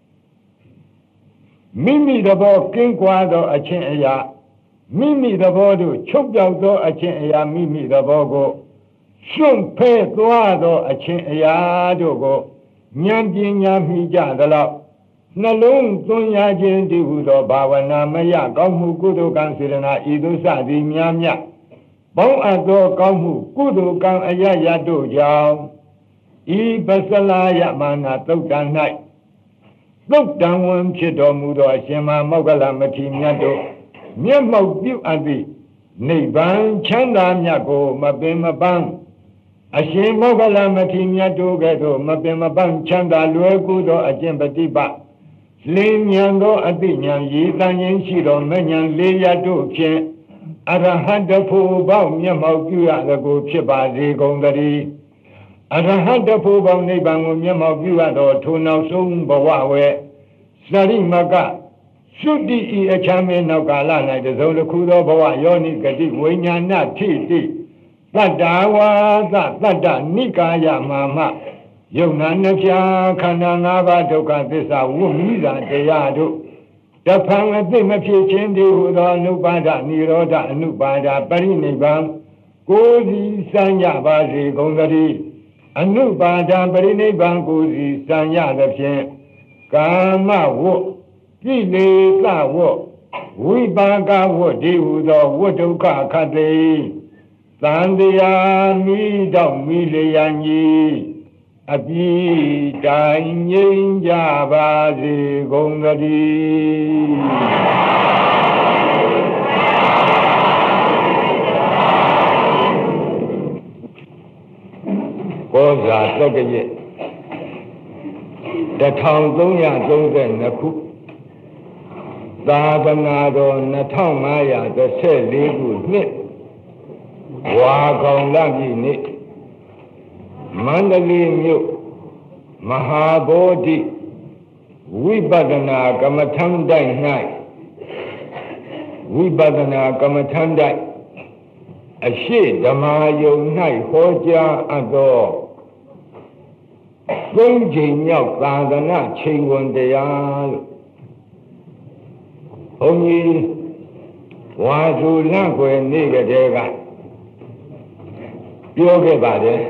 မိမိသဘောကင်းကွာသောအချင်းအရာမိမိသဘောတို့ချုပ်ပြောက်သောအချင်းအရာမိမိသဘောကိုစွန့်ဖဲသွားသောအချင်းအရာတို့ကိုဉာဏ်ပညာမိကြသလောက်နှလုံးသွင်းရခြင်းတည်ဟုသောဘာဝနာမယကောင်းမှုကုသိုလ်ကံစေတနာဤသို့စသည်များမြတ်ပေါင်းအပ်သောကောင်းမှုကုသိုလ်ကံအယယတို့ကြောင့်ဤပစလာယမာနာသုတ်တံ၌သုတ်တံဝန်ဖြစ်တော်မူသောအရှင်မမောဂလမထေရမြတ်တို့မျက်မှောက်ပြုအပ်သည့်နိဗ္ဗာန်ချမ်းသာမြတ်ကိုမပင်မပန်းအရှင်မောဂလမထေရမြတ်တို့ကဲ့သို့မပင်မပန်းချမ်းသာလွယ်ကူသောအကျင့်ပฏิပတ်လင်းဉဏ်သောအသိဉာဏ်ရည်တန်ရင်ရှိသောမဉဏ်လေးရတို့ဖြင့်အရဟတဖို့ပေါင်းမျက်မှောက်ပြုရသောကိုဖြစ်ပါစေကုန်သတည်းအရဟတဖို့ပေါင်းနိဗ္ဗာန်ကိုမျက်မှောက်ပြုရသောထိုနောက်ဆုံးဘဝဝဲစရိမကသုတိဤအချမ်းမင်းနောက်ကာလ၌တစုံတစ်ခုသောဘဝယောနိဂတိဝိညာဏထိတိသတ္တဝါသတတ္တနိကာယမာမယုံနာနှဖျားခန္ဓာ၅ပါးဒုက္ခသစ္စာဝိမိသာတရားတို့တဖန်အသိမဖြစ်ခြင်းတည်းဟူသောအနုပါဒနိရောဓအနုပါဒပရိနိဗ္ဗာန်ကိုယ်စီစံရပါစေကုန်သတည်းအနုပါဒပရိနိဗ္ဗာန်ကိုယ်စီစံရသဖြင့်ကာမဝတ်ကိလေသာဝတ်ဝိပါကဝတ်ဒီဟူသောဝတ်ဒုက္ခခတ်သိသံတရားမိတော့မိလျံကြီးအပြည့်တိုင်းငြိမ်းကြပါစေကုန်သတည်းဘောဇာသက္ကရက်1332ခုသာသနာတော်2514ခုနှစ်ဝါကောင်လပြည့်နေ့မန္တလေးမြို့မဟာဗောဓိဝိပဿနာကမ္မထံတိုက်၌ဝိပဿနာကမ္မထံတိုက်အရှိဓမ္မာယုံ၌ဟောကြားအပ်သောသုံးချိန်မြောက်သာသနာချိန်ဝင်တရားလို့ဘုန်းကြီးဝါစုလန့်ွယ်နေ့ကတည်းကပြောခဲ့ပါတယ်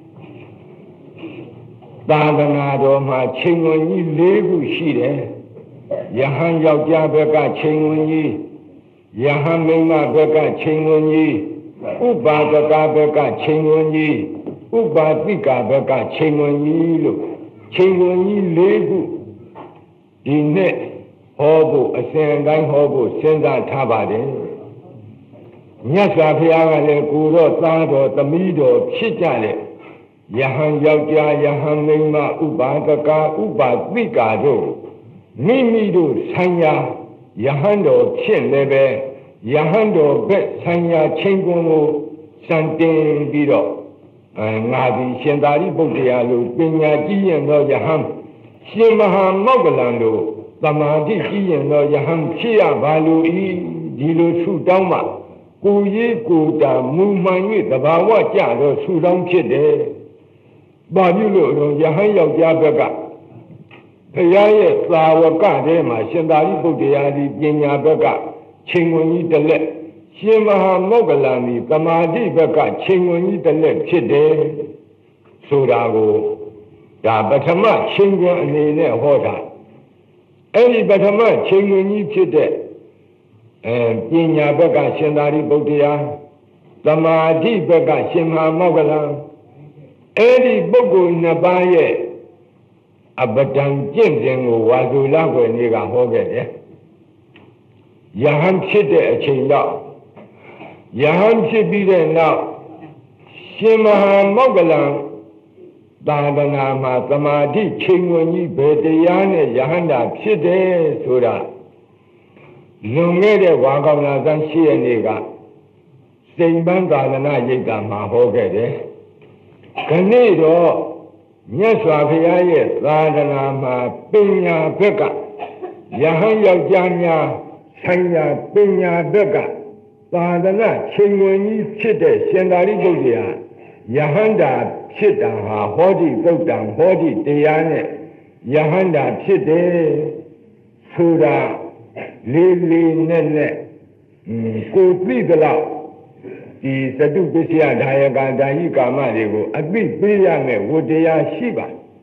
သာသနာတော်မှာချိန်ဝင်ကြီး၄ခုရှိတယ်ယဟန်ယောက်ျားဘက်ကချိန်ဝင်ကြီးယဟန်မိန်းမဘက်ကချိန်ဝင်ကြီးဥပါဒကဘက်ကချိန်ဝင်ကြီးဥပါတိကဘက်ကချိန်ဝင်ကြီးလို့ချိန်ဝင်ကြီး၄ခုဒီနေ့ဟောဖို့အစဉ်တိုင်းဟောဖို့စဉ်းစားထားပါတယ်မြတ်စွာဘုရားကလည်းကိုယ်တော်သားတော်သမီးတော်ဖြစ်ကြတယ်ယဟန်ယောက်ျားယဟန်မိန်းမဥပါဒကဥပါတိကာတို့မိမိတို့ဆိုင်ရာယဟန်တော်ဖြစ်လည်းပဲယဟန်တော်ဘက်ဆိုင်ရာချိန်ကုန်ကိုစံတင်ပြီးတော့ငါသည်ရှင်သာရိပုတ္တရာလိုပညာကြီးရင်သောယဟန်ရှင်မဟာမောဂလန်တို့သမာဓိကြီးရင်သောယဟန်ဖြစ်ရပါလို၏ဒီလိုဆုတောင်းမှကိုရေးကိုတာမူမှန်၍သဘာဝကျသောဆုတောင်းဖြစ်တယ်။ဘာဖြစ်လို့တော့ယဟန်ယောက်ျားဘက်ကဘုရားရဲ့သာဝကထဲမှာရှင်သာရိပုတ္တရာဒီပညာဘက်ကချိန်ဝင်ကြီးတစ်လက်ရှင်မဟာမောဂလန်ဒီသမာဓိဘက်ကချိန်ဝင်ကြီးတစ်လက်ဖြစ်တယ်ဆိုတာကိုဒါပထမချိန်ဝင်အနေနဲ့ဟောတာအဲ့ဒီပထမချိန်ဝင်ကြီးဖြစ်တဲ့ပညာဘက်ကရှင်သာရိပုတ္တရာသမာဓိဘက်ကရှင်မဟာမောဂလန်အဲ့ဒီပုဂ္ဂိုလ်နှစ်ပါးရဲ့အပဒံကျင့်စဉ်ကိုဝါစုလကွယ်နေ့ကဟောခဲ့တယ်ယဟန်ဖြစ်တဲ့အချိန်တော့ယဟန်ဖြစ်ပြီးတဲ့နောက်ရှင်မဟာမောဂလန်သာသနာမှာသမာဓိချိန်ဝင်ကြီးဘယ်တရားနဲ့ယဟန္တာဖြစ်တယ်ဆိုတာလွန်ခဲ့တဲ့ဝါကောင်လာသန်းရှိရနေ့ကစိန်ပန်းသာသနာရိပ်သာမှာဟောခဲ့တယ်ခဏိတော့မြတ်စွာဘုရားရဲ့သာသနာမှာပညာဘက်ကယဟန်ယောက်ျားများဆိုင်ရာပညာဘက်ကသာသနာချိန်ဝင်ကြီးဖြစ်တဲ့ရှင်သာရိပုတ္တရာယဟန္တာဖြစ်တာဟာဟောတိသုတ်တံဟောတိတရားနဲ့ယဟန္တာဖြစ်တယ်ဆိုတာလေးလေးနဲ့ကိုသိသလောက်ဒီသတုပစ္စယဒါယကဒါယိကာမတွေကိုအသိပေးရမယ်ဝတ္တရားရှိပါ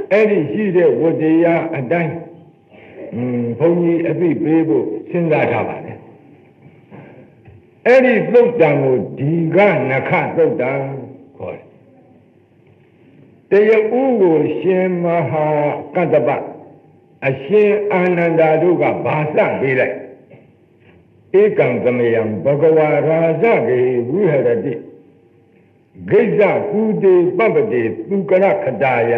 အဲ့ဒီရှိတဲ့ဝတ္တရားအတိုင်းဘုန်းကြီးအသိပေးဖို့စဉ်းစားထားပါလေအဲ့ဒီသုတ်တံကိုဒီကနခသုတ်တံခေါ်တယ်တရားဥကိုရှင်မဟာကတ္တပအရှင်အာနန္ဒာတို့ကဘာစပေးလိုက်ဧကံသမယံဘဂဝါရာဇဂေဝိဟရတိဂိဇကုတေပပ္ပတိသူကရခတာယ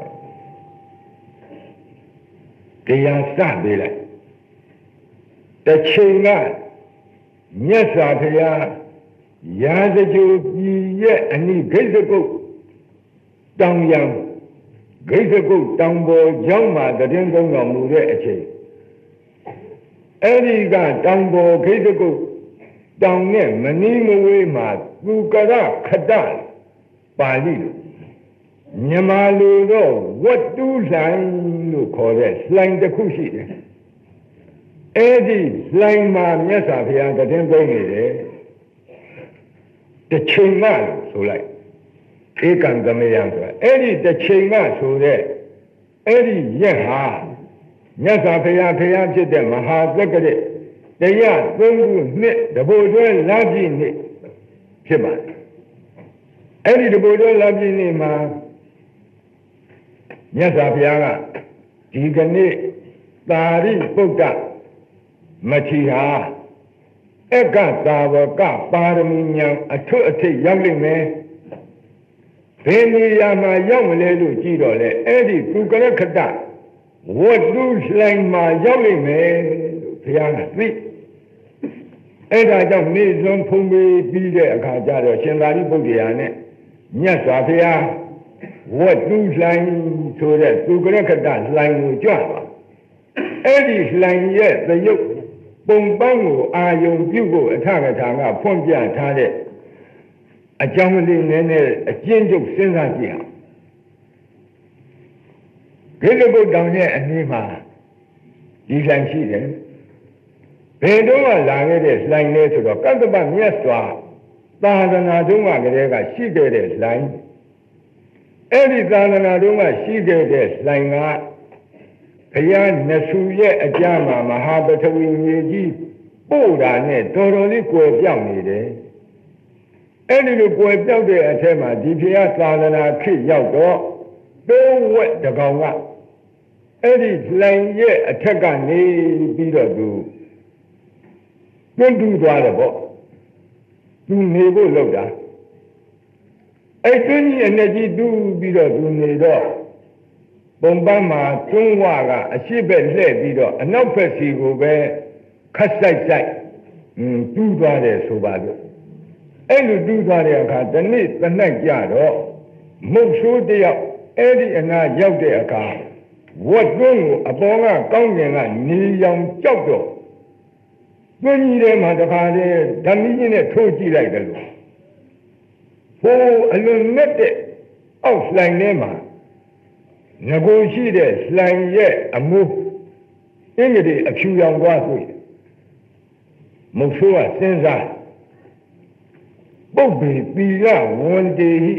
တရားစပေးလိုက်တစ်ချိန်ကမြတ်စွာဘုရားရာဇဂိုပြည်ရဲ့အနိဂိဇကုတ်တောင်ရံဂိဇကုတ်တောင်ပေါ်ကျောင်းမှာတည်င်းသုံးတော်မူတဲ့အချိန်အဲ့ဒီကတောင်ပေါ်ဂိဇကုတ်တောင်နဲ့မနီးမဝေးမှာသူကရခတပါဠိလိုမြန်မာလိုတော့ဝတ္တုလှိုင်လို့ခေါ်တဲ့လှိုင်တစ်ခုရှိတယ်အဲ့ဒီလှိုင်မှာမြတ်စွာဘုရားတည်င်းသုံးနေတယ်တစ်ချိန်မှဆိုလိုက်ဧကံသမယံဆိုတာအဲ့ဒီတစ်ချိန်မှဆိုတဲ့အဲ့ဒီရက်ဟာမြတ်စွာဘုရားဖြစ်တဲ့မဟာသက္ကရာတရားသုံးခုနှစ်တဘိုလ်တွဲလပြည့်နှစ်ဖြစ်ပါတယ်အဲ့ဒီတဘိုလ်တွဲလပြည့်နှစ်မှာမြတ်စွာဘုရားကဒီကနေ့သာရိပုတ္တမချီဟာအက္ကသာဝကပါရမီဉာဏ်အထွတ်အထိပ်ရောက်လိမ့်မယ်ဘယ်နေရာမှာရောက်မလဲလို့ကြည့်တော့လေအဲ့ဒီကုကရခတဝတ္တုလှိုင်မှာရောက်လိမ့်မယ်လို့ဘုရားကသိအဲ့ဒါကြောင့်နေစွန်းဖုံးပြီးတဲ့အခါကျတော့ရှင်သာရိပုတ္တရာနဲ့မြတ်စွာဘုရားဝတ္တုလှိုင်ဆိုတဲ့ကုကရခတလှိုင်ကိုကြွသွားအဲ့ဒီလှိုင်ရဲ့သရုပ်ပုံပန်းကိုအာယုံပြုဖို့အထကထာကဖွင့်ပြထားတဲ့အကြောင်းလေးနည်းနည်းအကျဉ်းချုပ်စဉ်းစားကြည့်အောင်ဂိဇကုတ်တောင်ရဲ့အနည်းမှာဒီလှိုင်ရှိတယ်ဘယ်တော့မှလာခဲ့တဲ့လှိုင်လဲဆိုတော့ကတ္တပမြတ်စွာသာသနာ့တုန်းကတည်းကရှိခဲ့တဲ့လှိုင်အဲ့ဒီသာသနာ့တုန်းကရှိခဲ့တဲ့လှိုင်ကဘုရားနဆူရဲ့အကြမှာမဟာပထဝီမြေကြီးပို့တာနဲ့တော်တော်လေးကွယ်ပြောင်းနေတယ်အဲ့ဒီလိုကွယ်ပြောက်တဲ့အထက်မှာဒီဘုရားသာသနာခေတ်ရောက်တော့တိုးဝက်တကောင်ကအဲ့ဒီလှိုင်ရဲ့အထက်ကနေပြီးတော့သူတွန်းတူးသွားတယ်ပေါ့သူနေဖို့လုပ်တာအဲ့တွင်းကြီးအနေကြီးတူးပြီးတော့သူနေတော့ပုံပန်းမှာတွန်းဝကအရှိဘက်လှည့်ပြီးတော့အနောက်ဘက်စီကိုပဲခတ်ဆိုင်တူးသွားတယ်ဆိုပါလို့အဲ့လိုတူးသွားတဲ့အခါဒီနေ့တနက်ကြတော့မုတ်ဆိုးတယောက်အဲ့ဒီအနာရောက်တဲ့အခါဝတ်တွန်းကိုအပေါ်ကကောင်းကျင်ကနေရောင်ကြောက်တော့တွင်းကြီးထဲမှာတခါလေဓမ္မကြီးနဲ့ထိုးကြည့်လိုက်တယ်လို့ဟိုအလွန်နဲ့တဲ့အောက်လှိုင်ထဲမှာငကိုရှိတဲ့လှိုင်ရဲ့အမှုအင်္ဂတိအဖြူရောင်သွားဆိုရင်မုတ်ဆိုးကစဉ်းစားပုပ္ပေသီလဝန္တေဟိ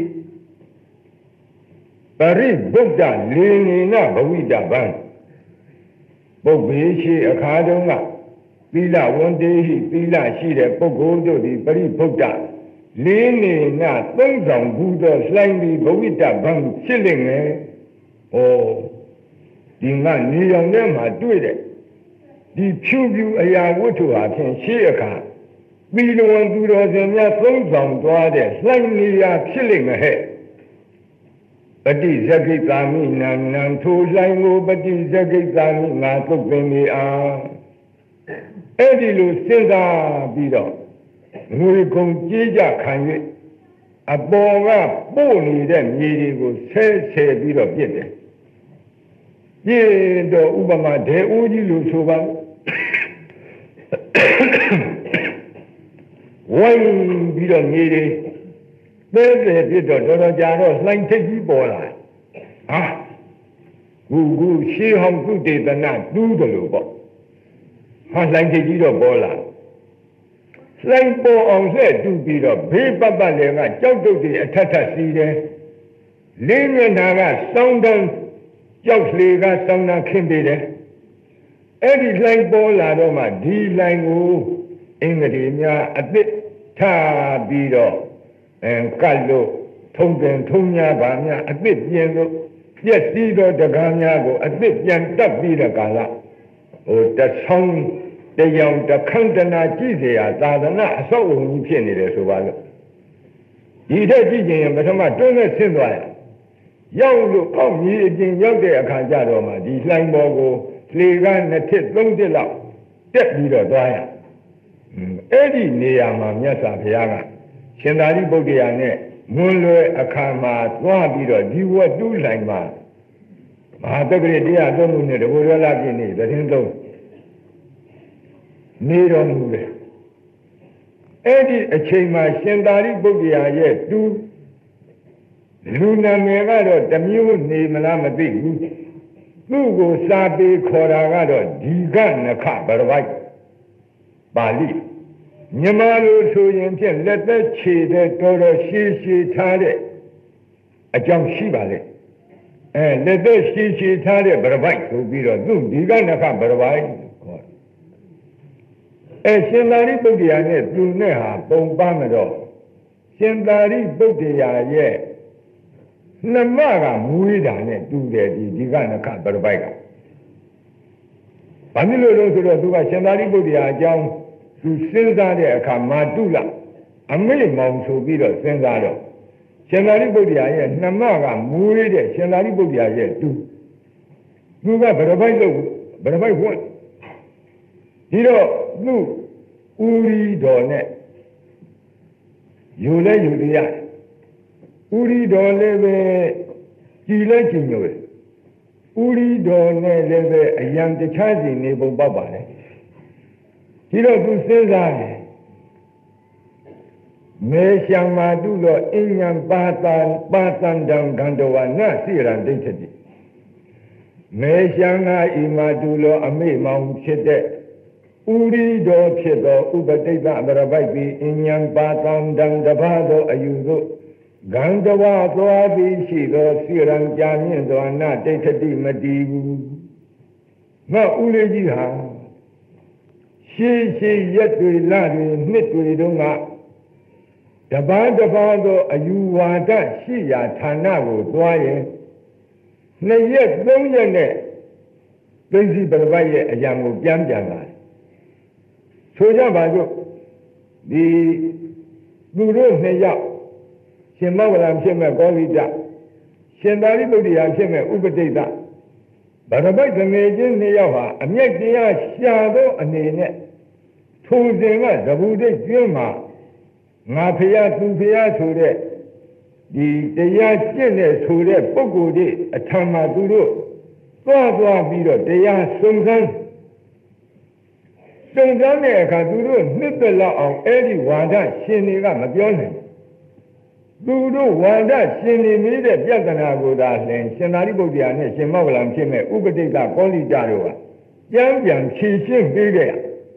ပရိဗုဒ္ဓလေနေနဘဝိတဗံပုပ္ပေရှိအခါတုန်းကသီလဝန္တေဟိသီလရှိတဲ့ပုဂ္ဂိုလ်တို့သည်ပရိဗုဒ္ဓလေးနေနသုံးဆောင်ဘူးသောလှိုင်းပြီးဘဝိတဗံဖြစ်လိမ့်မယ်။ဩဒီကနေရောင်ထဲမှာတွေ့တဲ့ဒီဖြူဖြူအရာဝတ္ထုဟာဖြင့်ရှေးအခါသီလဝန္သူတော်စင်များသုံးဆောင်သွားတဲ့လှိုင်းနေရာဖြစ်လိမ့်မယ်ဟဲ့ပฏิဇဂိတာမိနံနံထိုလှိုင်းကိုပฏิဇဂိတာမိငါသုတ်ပင်နေအားအဲ့ဒီလိုစဉ်းစားပြီးတော့ငွေကုန်ကြေးကြခံ၍အပေါ်ကပို့နေတဲ့မြေတွေကိုဆဲပြီးတော့ပြစ်တယ်ပြစ်တော့ဥပမာဒေဦးကြီးလို့ဆိုပါဝိုင်းပြီးတော့မြေတွေသေးပြစ်တော့တော်တော်ကြာတော့လှိုင်းထိပ်ကြီးပေါ်လာဟာခုရှေးဟောင်းကုတေသနာတူးတယ်လို့ပေါ့ဟာလှိုင်းထိပ်ကြီးတော့ပေါ်လာလှိုင်းပေါ်အောင်လှဲ့တူးပြီးတော့ဘေးပတ်ပတ်လည်းကကြောက်တုတ်တွေအထက်ထစီးတယ်လေးမျက်နှာကစောင်းတန်းရောက်လေကစောင်းနာခင်းပေးတယ်အဲ့ဒီလိုင်းပေါ်လာတော့မှဒီလိုင်းကိုအင်္ဂလိပ်များအသစ်ထားပြီးတော့ကတ်လို့ထုံတင်ထုံများပါများအသစ်ပြင်လို့ပြည့်စည်သောတကားများကိုအသစ်ပြန်တက်ပြီးတဲ့ကာလတဆောင်းတရောင်တခန့်တနာကြည့်เสียသာသနာအဆောက်အဦကြီးဖြစ်နေတယ်ဆိုပါလို့ဒီထက်ကြည့်ရင်ပထမတွန်းနဲ့ဆင်းသွားရရောက်လို့ကောက်မြေအပြင်ရောက်တဲ့အခါကျတော့မှဒီလှိုင်းပေါ်ကိုလေကနှစ်ထစ်သုံးထစ်လောက်တက်ပြီးတော့သွားရအဲ့ဒီနေရာမှာမြတ်စွာဘုရားကရှင်သာရိပုတ္တရာနဲ့မွန်းလွယ်အခါမှာသွားပြီးတော့ဒီဝတ်တူးလှိုင်းမှာမဟာတက္ကရာတရားသုံးခုနဲ့တဘောရလာပြည့်နေသတင်းသုံးနေတော်မူတယ်အဲ့ဒီအချိန်မှာရှင်သာရိပုတ္တရာရဲ့တူလူနာမည်ကတော့တမျိုးနေမလားမသိဘူးသူ့ကိုစာပေခေါ်တာကတော့ဒီကနခဗရပိုက်ပါဠိမြန်မာလိုဆိုရင်ဖြင့်လက်သက်ခြေတဲ့တော်တော်ရှည်ရှည်ထားတဲ့အကြောင်းရှိပါလေလက်သက်ရှည်ရှည်ထားတဲ့ဗရပိုက်ဆိုပြီးတော့သူဒီကနခဗရပိုက်ခေါ်ရှင်သာရိပုတ္တရာနဲ့သူနဲ့ဟာပုံပန်းမတော့ရှင်သာရိပုတ္တရာရဲ့နှမကမူရတာနဲ့တူတယ်ဒီကနခဗရပိုက်ကဘာဖြစ်လို့လဲဆိုတော့သူကရှင်သာရိပုတ္တရာအကြောင်းသူစဉ်းစားတဲ့အခါမာတုလအမေမောင်ဆိုပြီးတော့စဉ်းစားတော့ရှင်သာရိပုတ္တရာရဲ့နှမကမူရတဲ့ရှင်သာရိပုတ္တရာရဲ့သူကဗရပိုက်လို့ဗရပိုက်ဝင်ဒီတော့သူဥရီတော်နဲ့ယူလဲယူတရားဥရီတော်လည်းပဲကြည်လဲကြည်ညိုတယ်ဥရီတော်နဲ့လည်းပဲအယံတခြားစီနေပုံပေါက်ပါလေဒီတော့သူစဉ်းစားတယ်မေရှံမာတုလောအဉ္ဉံပါတံတံဂန္ဓဝနစိရံဒိဋ္ဌတိမေရှံငါဣမာတုလောအမေမောင်ဖြစ်တဲ့ဥရီတော်ဖြစ်သောဥပတိတ်အဘရပိုက်ပြီးအဉ္ဉံပါတံတံတပါသောအယူသို့ဂန္ဓဝသွားပြီးရှိသောစိရံကြာမြင့်သောနဒိဋ္ဌတိမတည်ဘူးငါဥလေးကြီးဟာရှေးရှေးရက်တွေလတွေနှစ်တွေတုန်းကတပါးသောအယူဝါဒရှိရာဌာနကိုသွားရင်2ရက်3ရက်နဲ့သိသိပရပတ်ရဲ့အရာကိုပြန်လာတယ်ဆိုကြပါစို့ဒီသူတို့2ယောက်ရှင်မောဂလံဖြစ်မဲ့ကောလိတရှင်သာရိပုတ္တရာဖြစ်မဲ့ဥပတိတ်ဗရပိုက်ငယ်ချင်း2ယောက်ဟာအမျက်တရားရှာသောအနေနဲ့ထိုစဉ်ကသဘူတိတ်ကျွန်းမှာငါဖရာသူဖရာဆိုတဲ့ဒီတရားကျင့်တဲ့ဆိုတဲ့ပုဂ္ဂိုလ်တွေအထံမှာသူတို့သွားပြီးတော့တရားစုံစမ်းတဲ့အခါသူတို့နှစ်သက်လောက်အောင်အဲ့ဒီဝါဒရှင်တွေကမပြောနိုင်သူတို့ဝါဒရှင်နေနေတဲ့ပြဿနာကိုသာလင်ရှင်သာရိပုတ္တရာနဲ့ရှင်မောဂလံဖြစ်မဲ့ဥပတိတ်ကောလိတတို့ကပြန်ဖြေရှင်းပေးခဲ့ရ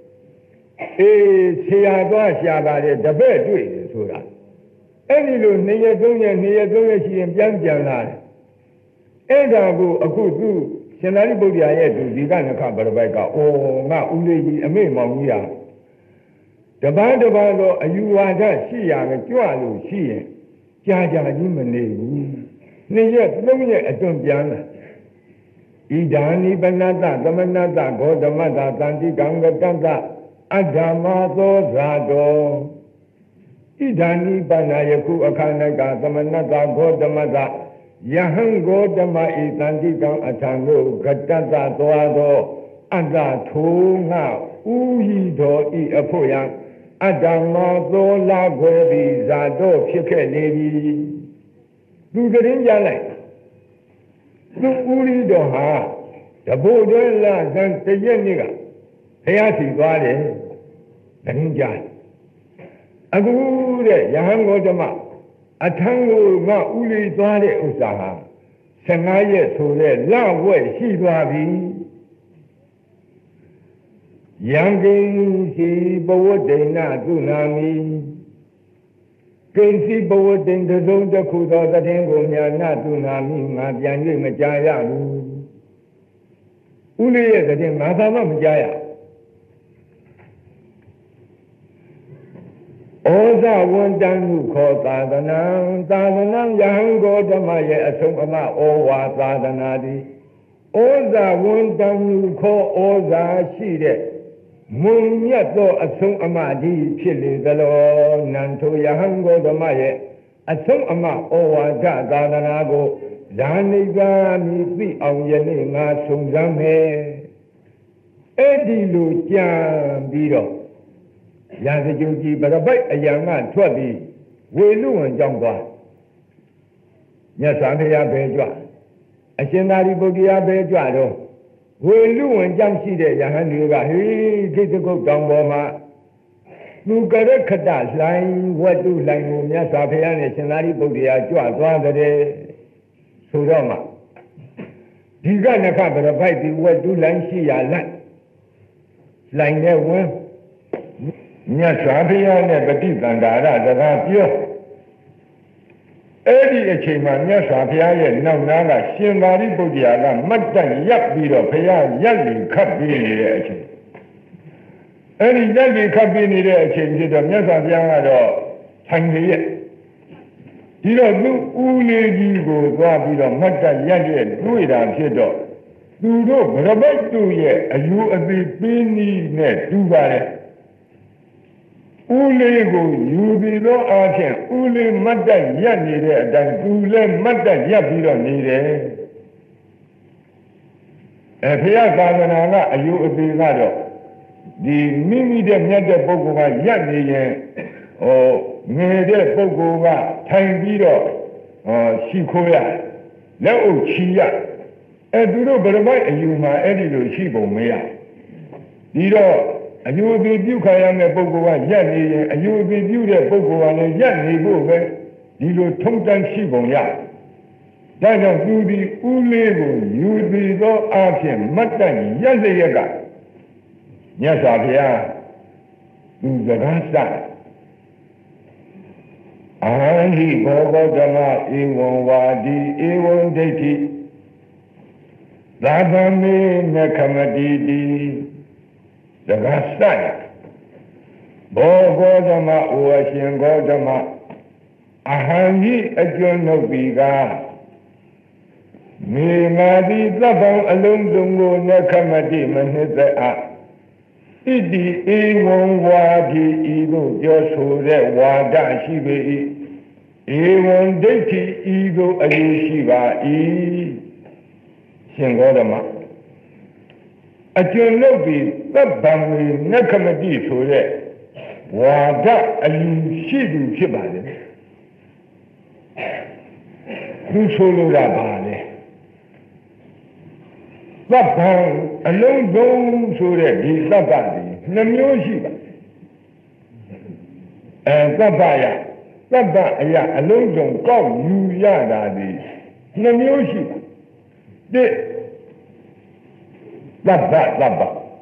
ဆရာသွားရှာပါတယ်တပည့်တွေ့တယ်ဆိုတာအဲ့ဒီလို2ရက်3ရက်ရှိရင်ပြန်လာတယ်အဲ့ဒါကိုအခုသူရှင်သာရိပုတ္တရာရဲ့သူဒီကနခဗရပိုက်ကငါဦးလေးကြီးအမေမောင်ကြီးဟာတပါးသောအယူဝါဒရှိရမယ်ကြွလို့ရှိရင်ကြာကြီးမနေဘူး2ရက်3ရက်အတွန်းပြန်လာဣဒာနိပနတသမနတဂေါတမတသန္တိကံကတ္တအဓမ္မသောဇာတောဣဒာနိပနာယခုအခါ၌ကသမနတဂေါတမတယဟံဂေါတမဤသန္တိကံအထံကိုဂတ္တသွားသောအတ္တထိုငါဥဟိတော်ဤအဖို့ယံအဓမ္မသောလာခွဲသည်ဇာတော့ဖြစ်ခဲ့လေပြီသူကရင်ကြလိုက်သူဥရိတော်ဟာတဘုဒ္ဓလာဇန်တရက်နေ့ကဘုရားရှိသွားတယ်ကရင်ကြအခုတဲ့ယဟန်ဂေါတမအထံကိုငါဥလိသွားတဲ့ဥစ္စာဟာ15ရက်ဆိုတဲ့လဝက်ရှိသွားပြီယံကိဉ္စီဘဝတ္တိဏသုနာမိကိဉ္စီဘဝတ္တိတစုံတစ်ခုသောသတ္တင်ကိုမြာနသုနာမိငါပြန်၍မကြားရဘူး乌里也个定，马上那么家呀。ဩဇဝန်တန်မှုခေါ်သာသနာယဟံကိုဓမ္မရဲ့အဆုံးအမဩဝါသာသနာသည်ဩဇဝန်တန်မှုခေါ်ဩဇာရှိတဲ့မွန်မြတ်သောအဆုံးအမသည်ဖြစ်လေသလောနန္ထိုယဟံကိုဓမ္မရဲ့အဆုံးအမဩဝါဒသာသနာကိုဇာနိဗ္ဗာန်မြည်သိအောင်ယနေ့ငါဆုံးစမ်းမယ်အဲ့ဒီလိုကြံပြီးတော့ရာဇကြုံကြီးပရပိုက်အယံကထွက်ပြီးဝေလူဝင်ကြောင်းသွားမြတ်စွာဘုရားပဲကြွအရှင်သာရိပုတ္တရာပဲကြွတော့ဝေလူဝင်ကြောင်းရှိတဲ့ယဟန်တွေကဟေးခိတ္တကုတ်တောင်ပေါ်မှာသူကရခတလှိုင်းဝတ္တုလှိုင်းကိုမြတ်စွာဘုရားနဲ့ရှင်သာရိပုတ္တရာကြွသွားတဲ့ဆိုတော့မှဒီကနခပရပိုက်ဒီဝတ္တုလှိုင်းရှိရလိုက်လှိုင်းနဲ့ဝင်မြတ်စွာဘုရားနဲ့ပฏิသန္ဓာရစကားပြောအဲ့ဒီအချိန်မှာမြတ်စွာဘုရားရဲ့နောက်နားကရှင်သာရိပုတ္တရာကမတ်တက်ရပ်ပြီးတော့ဘုရားရက်လီခတ်ပြီးနေတဲ့အချိန်အဲ့ဒီရက်လီခတ်ပြီးနေတဲ့အချိန်ဖြစ်တော့မြတ်စွာဘုရားကတော့ထိုင်နေရဲ့ဒီတော့သူဦးလေးကြီးကိုသွားပြီးတော့မတ်တက်ရက်ရဲ့တွေ့တာဖြစ်တော့သူတို့ဗရပိုက်တို့ရဲ့အယူအသေးပေးနည်းနဲ့တူပါတယ်ဦးလေးကိုယူပြီးတော့အားဖြင့်ဦးလေးမတ်တက်ရက်နေတဲ့အတိုင်းသူလည်းမတ်တက်ရက်ပြီးတော့နေတယ်ဘုရားသာသနာကအယူအသေးကတော့ဒီမိမိတဲ့မြတ်တဲ့ပုဂ္ဂိုလ်ကရက်နေရင်ငယ်တဲ့ပုဂ္ဂိုလ်ကထိုင်ပြီးတော့ရှိခိုးရလက်အုပ်ချီရသူတို့ဗရမိုက်အယူမှာအဲ့ဒီလိုရှိပုံမရဒီတော့အယူအသေးပြုခါရမယ့်ပုဂ္ဂိုလ်ကရက်နေရင်အယူအသေးပြုတဲ့ပုဂ္ဂိုလ်ကလည်းရက်နေဖို့ပဲဒီလိုထုံတန်းရှိပုံရဒါကြောင့်သူဒီဦးလေးကိုယူသည်သောအဖြစ်မတ်တန်ရက်စရက်ကမြတ်စွာဘုရားသူစကားစအာဟိဘောဂဓမ္မဧဝံဝါဒီဧဝံဒိဋ္ဌိသာသမေနခမတိတိစကားစရဘောဂဓမ္မဩဝရှင်ဂေါဓမ္မအဟံဤအကျွန်းနှုတ်ပြီးကမေငါသည်သဗ္ဗံအလုံးစုံကိုနခမတိမနှစ်သက်အားဣတိဧဝံဝါဒီဤသို့ပြောဆိုတဲ့ဝါဒရှိပေ၏ဧဝံဒိဋ္ဌိဤသို့အယူရှိပါ၏ရှင်ဂေါဓမ္မအကျွန်းနှုတ်ပြီးသဗ္ဗံနခမတိဆိုတဲ့ဝါဒအယူရှိသူဖြစ်ပါလေသူဆိုလိုတာပါလေသဗ္ဗံအလုံးစုံဆိုတဲ့ဒီသဗ္ဗံဒီနှမျိုးရှိပါသဗ္ဗယသဗ္ဗအယအလုံးစုံကောက်ယူရတာဒီနှမျိုးရှိပါတဲ့သဗ္ဗ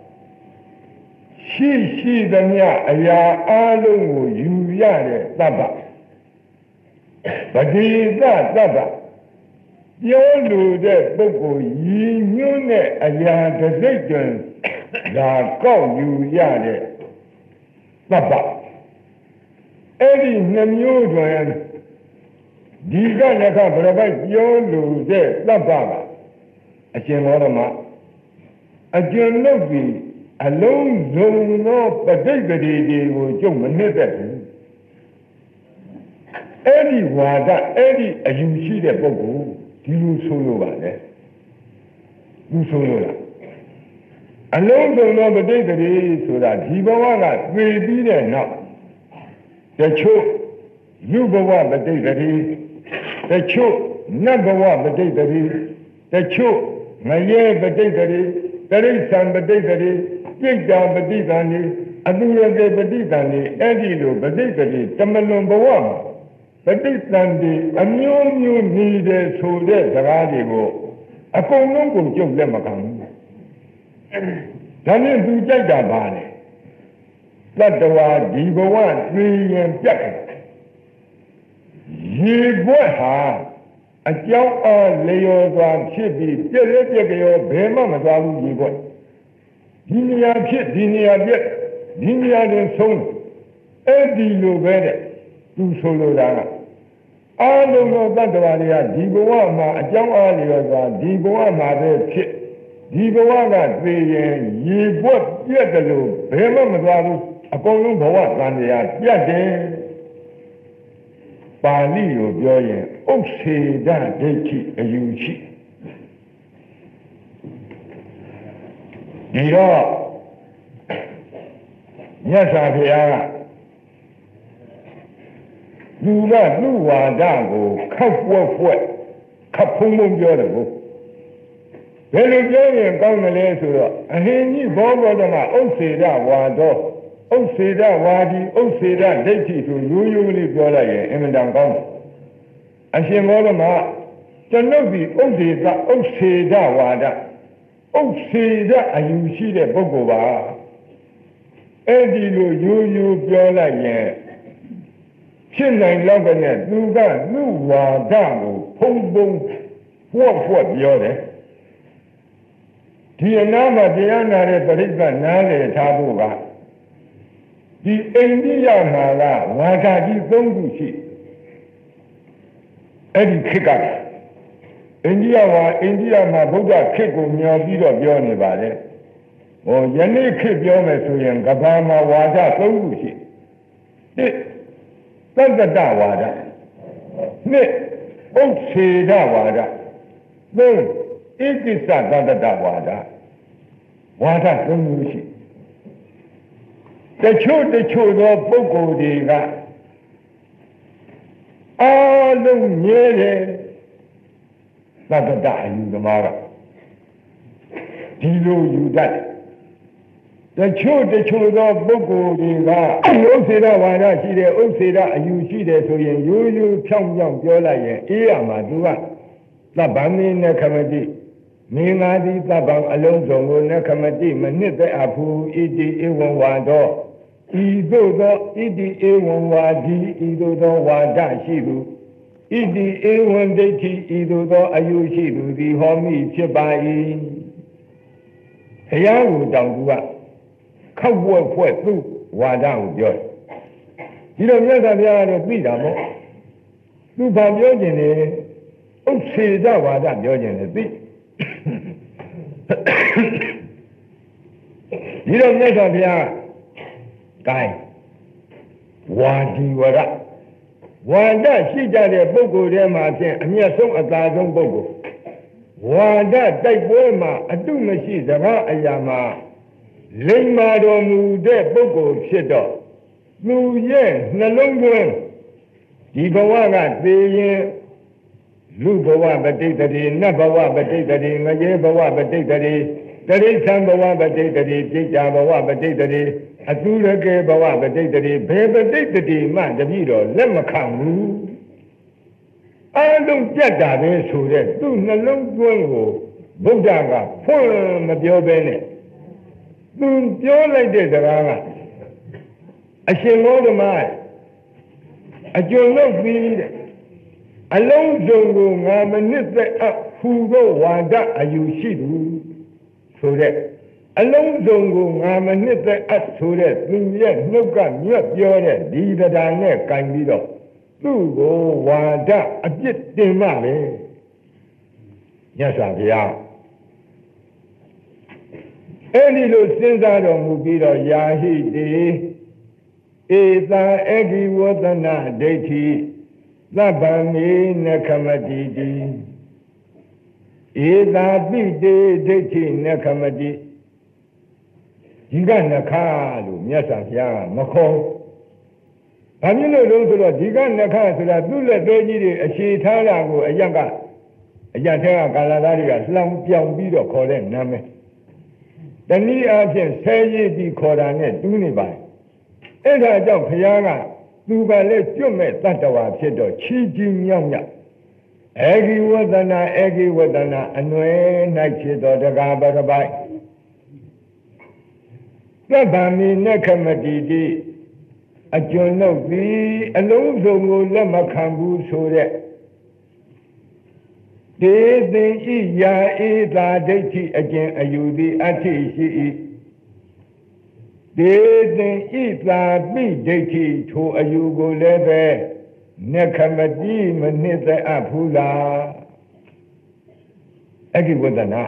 ရှိသမျှအရာအလုံးကိုယူရတဲ့သဗ္ဗပတိသသဗ္ဗပြောလိုတဲ့ပုဂ္ဂိုလ်ရည်ညွှန်းတဲ့အရာတစ်စိတ်တွင်ဒါကောက်ယူရတဲ့သဗ္ဗအဲ့ဒီနှမျိုးတွင်ဒီကနခဗရပိုက်ပြောလိုတဲ့သဗ္ဗကအရှင်ဘောဓမအကျွန်းလုပ်ပြီးအလုံးစုံသောပဋိပတိတွေကိုကျုပ်မနစ်သက်ဘူးအဲ့ဒီဝါဒအဲ့ဒီအယူရှိတဲ့ပုဂ္ဂိုလ်ဒီလိုဆိုလိုပါလေသူဆိုလိုတာအလုံးစုံသောပဋိပတိဆိုတာဒီဘဝကသိပြီးတဲ့နောက်တချို့လူဘဝပဋိပတိတချို့နတ်ဘဝပဋိပတိတချို့ငရဲပဋိပတိတိရစ္ဆာန်ပဋိပတိပြိတ္တာပဋိသန္တိအတုရကေပဋိသန္တိအဲ့ဒီလိုပဋိပတိတမလွန်ဘဝမှာပဋိသန္တိအမျိုးမျိုးနေတဲ့ဆိုတဲ့စကားတွေကိုအကုန်လုံးကိုကျုပ်လက်မခံဘူးဒါနဲ့သူကြိုက်တာပါလေတတ္တဝါဒီဘဝသိရင်ပြတ်တယ်ရေဘွက်ဟာအကြောင်းအားလျော်စွာဖြစ်ပြီးပြည့်လက်ပြည့်ကြောဘယ်မှမသွားဘူးကြီးကွဒီနေရာဖြစ်ဒီနေရာပြည့်ဒီနေရာတွင်ဆုံးအဲ့ဒီလိုပဲတဲ့သူဆိုလိုတာကအားလုံးသောတတ္တဝါတွေကဒီဘဝမှာအကြောင်းအားလျော်စွာဒီဘဝမှာပဲဖြစ်ဒီဘဝကသိရင်ရေပွက်ပြည့်တယ်လို့ဘယ်မှမသွားဘူးအကုန်လုံးဘဝသံတရားပြတ်တယ်ပါဠိကိုပြောရင်ဥစ္စေဒဒိဋ္ဌိအယူရှိဒီတော့မြတ်စွာဘုရားကလူကသူ့ဝါဒကိုခပ်ပွက်ပွက်ခပ်ဖုံးဖုံးပြောတယ်ကိုဘယ်လိုပြောရင်ကောင်းတယ်လဲဆိုတော့အဟိနိဘောဂေါတမဥစ္စေဒဝါဒောဥစ္စေဒဝါဒီဥစ္စေဒဒိဋ္ဌိဆိုရိုးရိုးလေးပြောလိုက်ရင်အင်မတန်ကောင်းတယ်အရှင်ဘောဓမကျွန်ုပ်ဒီဥစ္စေဒဝါဒဥစ္စေဒအယူရှိတဲ့ပုဂ္ဂိုလ်ပါအဲ့ဒီလိုရိုးရိုးပြောလိုက်ရင်ဖြစ်နိုင်တော့တဲ့သူကသူ့ဝါဒကိုဖုံးဖုံးဖွက်ပြောတယ်ဒီအနာမှာတရားနာတဲ့ပရိသတ်နားလည်ထားဖို့ကဒီအိန္ဒိယမှာကဝါဒကြီး၃ခုရှိအဲ့ဒီခေတ်ကအိန္ဒိယမှာဗုဒ္ဓခေတ်ကိုမျှော်ပြီးတော့ပြောနေပါတယ်ဟိုယနေ့ခေတ်ပြောမယ်ဆိုရင်ကမ္ဘာမှာဝါဒ၃ခုရှိသတ္တတဝါဒနှစ်ဥစ္စေဒဝါဒသုံးဣတိစ္စသတ္တဝါဒဝါဒ၃မျိုးရှိတချို့သောပုဂ္ဂိုလ်တွေကအားလုံးမြဲတယ်သတ္တအယူသမားကဒီလိုယူတတ်တချို့သောပုဂ္ဂိုလ်တွေကဥစ္စေဒဝါဒရှိတယ်ဥစ္စေဒအယူရှိတယ်ဆိုရင်ရိုးရိုးဖြောင်းဖြောင်းပြောလိုက်ရင်အေးရမှာသူကသဗ္ဗံမေနခမတိမင်းငါသည်သဗ္ဗံအလုံးစုံကိုနခမတိမနှစ်သက်အဖူဣတိဧဝံဝါဒောဤသို့သောဣတိဧဝံဝါဒီဤသို့သောဝါဒရှိသူဣတိဧဝံဒိဋ္ဌိဤသို့သောအယူရှိသူသည်ဟောမိဖြစ်ပါ၏ဘုရားကိုတောင်သူကခောက်ွက်ဖွဲ့သူ့ဝါဒကိုပြောတယ်ဒီလိုမြတ်စွာဘုရားကတော့သိတာပေါ့သူဘာပြောခြင်းလဲဥစ္စေဒဝါဒပြောခြင်းလဲသိဒီတော့မြတ်စွာဘုရားကဲဝါဒီဝရဝါဒရှိကြတဲ့ပုဂ္ဂိုလ်ထဲမှာဖြင့်အမျက်ဆုံးအသာဆုံးပုဂ္ဂိုလ်ဝါဒတိုက်ပွဲမှာအတုမရှိစကားအရာမှာလိမ္မာတော်မူတဲ့ပုဂ္ဂိုလ်ဖြစ်တော့သူရဲ့နှလုံးသွင်းဒီဘဝကသိရင်လူဘဝပဋိတ္တိနတ်ဘဝပဋိတ္တိငရေဘဝပဋိတ္တိတရိစ္ဆာန်ဘဝပဋိတ္တိပြိတ္တာဘဝပဋိတ္တိအတုရကေဘဝပဋိတ္တိဘယ်ပဋိတ္တိမှတပြည့်တော့လက်မခံဘူးအလုံးပြတ်တာပဲဆိုတဲ့သူ့နှလုံးသွင်းကိုဗုဒ္ဓကဖွင့်မပြောဘဲနဲ့သူပြောလိုက်တဲ့စကားကအရှင်ဘောဓမအကျုံလို့ပြီးတဲ့အလုံးစုံကိုငါမနစ်သက်အဖူသောဝါဒအယူရှိသူဆိုတဲ့အလုံးစုံကိုငါမနစ်သက်အဆိုတဲ့သူရဲ့နှုတ်ကမြတ်ပြောတဲ့ဒီတရားနဲ့ကင်ပြီးတော့သူ့ကိုဝါဒအပြစ်တင်မှပဲညစွာဘုရားအဲ့ဒီလိုစဉ်းစားတော်မူပြီးတော့ယာဟိတေဧသာအဂိဝသနာဒိဋ္ဌိသဗ္ဗံမေနခမတိတိဧသာပိတေဒိဋ္ဌိနခမတိဒီကနခလို့မြတ်စွာဘုရားမခေါ်ဘာဖြစ်လို့လဲဆိုတော့ဒီကနခဆိုတာသူ့လက်သေးကြီးတွေအခြေထားတာကိုအရထဲကကာလသားတွေကလှောင်ပြောင်ပြီးတော့ခေါ်တဲ့နာမည်တနည်းအားဖြင့်ဆဲရည်ပြီးခေါ်တာနဲ့တူးနေပါတယ်အဲ့ဒါကြောင့်ဘုရားကသူကလည်းကျွတ်မဲ့တတ္တဝါဖြစ်တော့ချီးကျူးမြောက်မြောက်အေဂိဝဒနာအနွယ်၌ဖြစ်တော်တကားပရပိုက်သဗ္ဗံမိနခမတိတိအကျွန်ုပ်သည်အလုံးစုံကိုလက်မခံဘူးဆိုတဲ့ Tezin iya ida deti again ayudi ati Tezin ida bi deti to ayugo lebe Nekamadi manita apula Agi wadana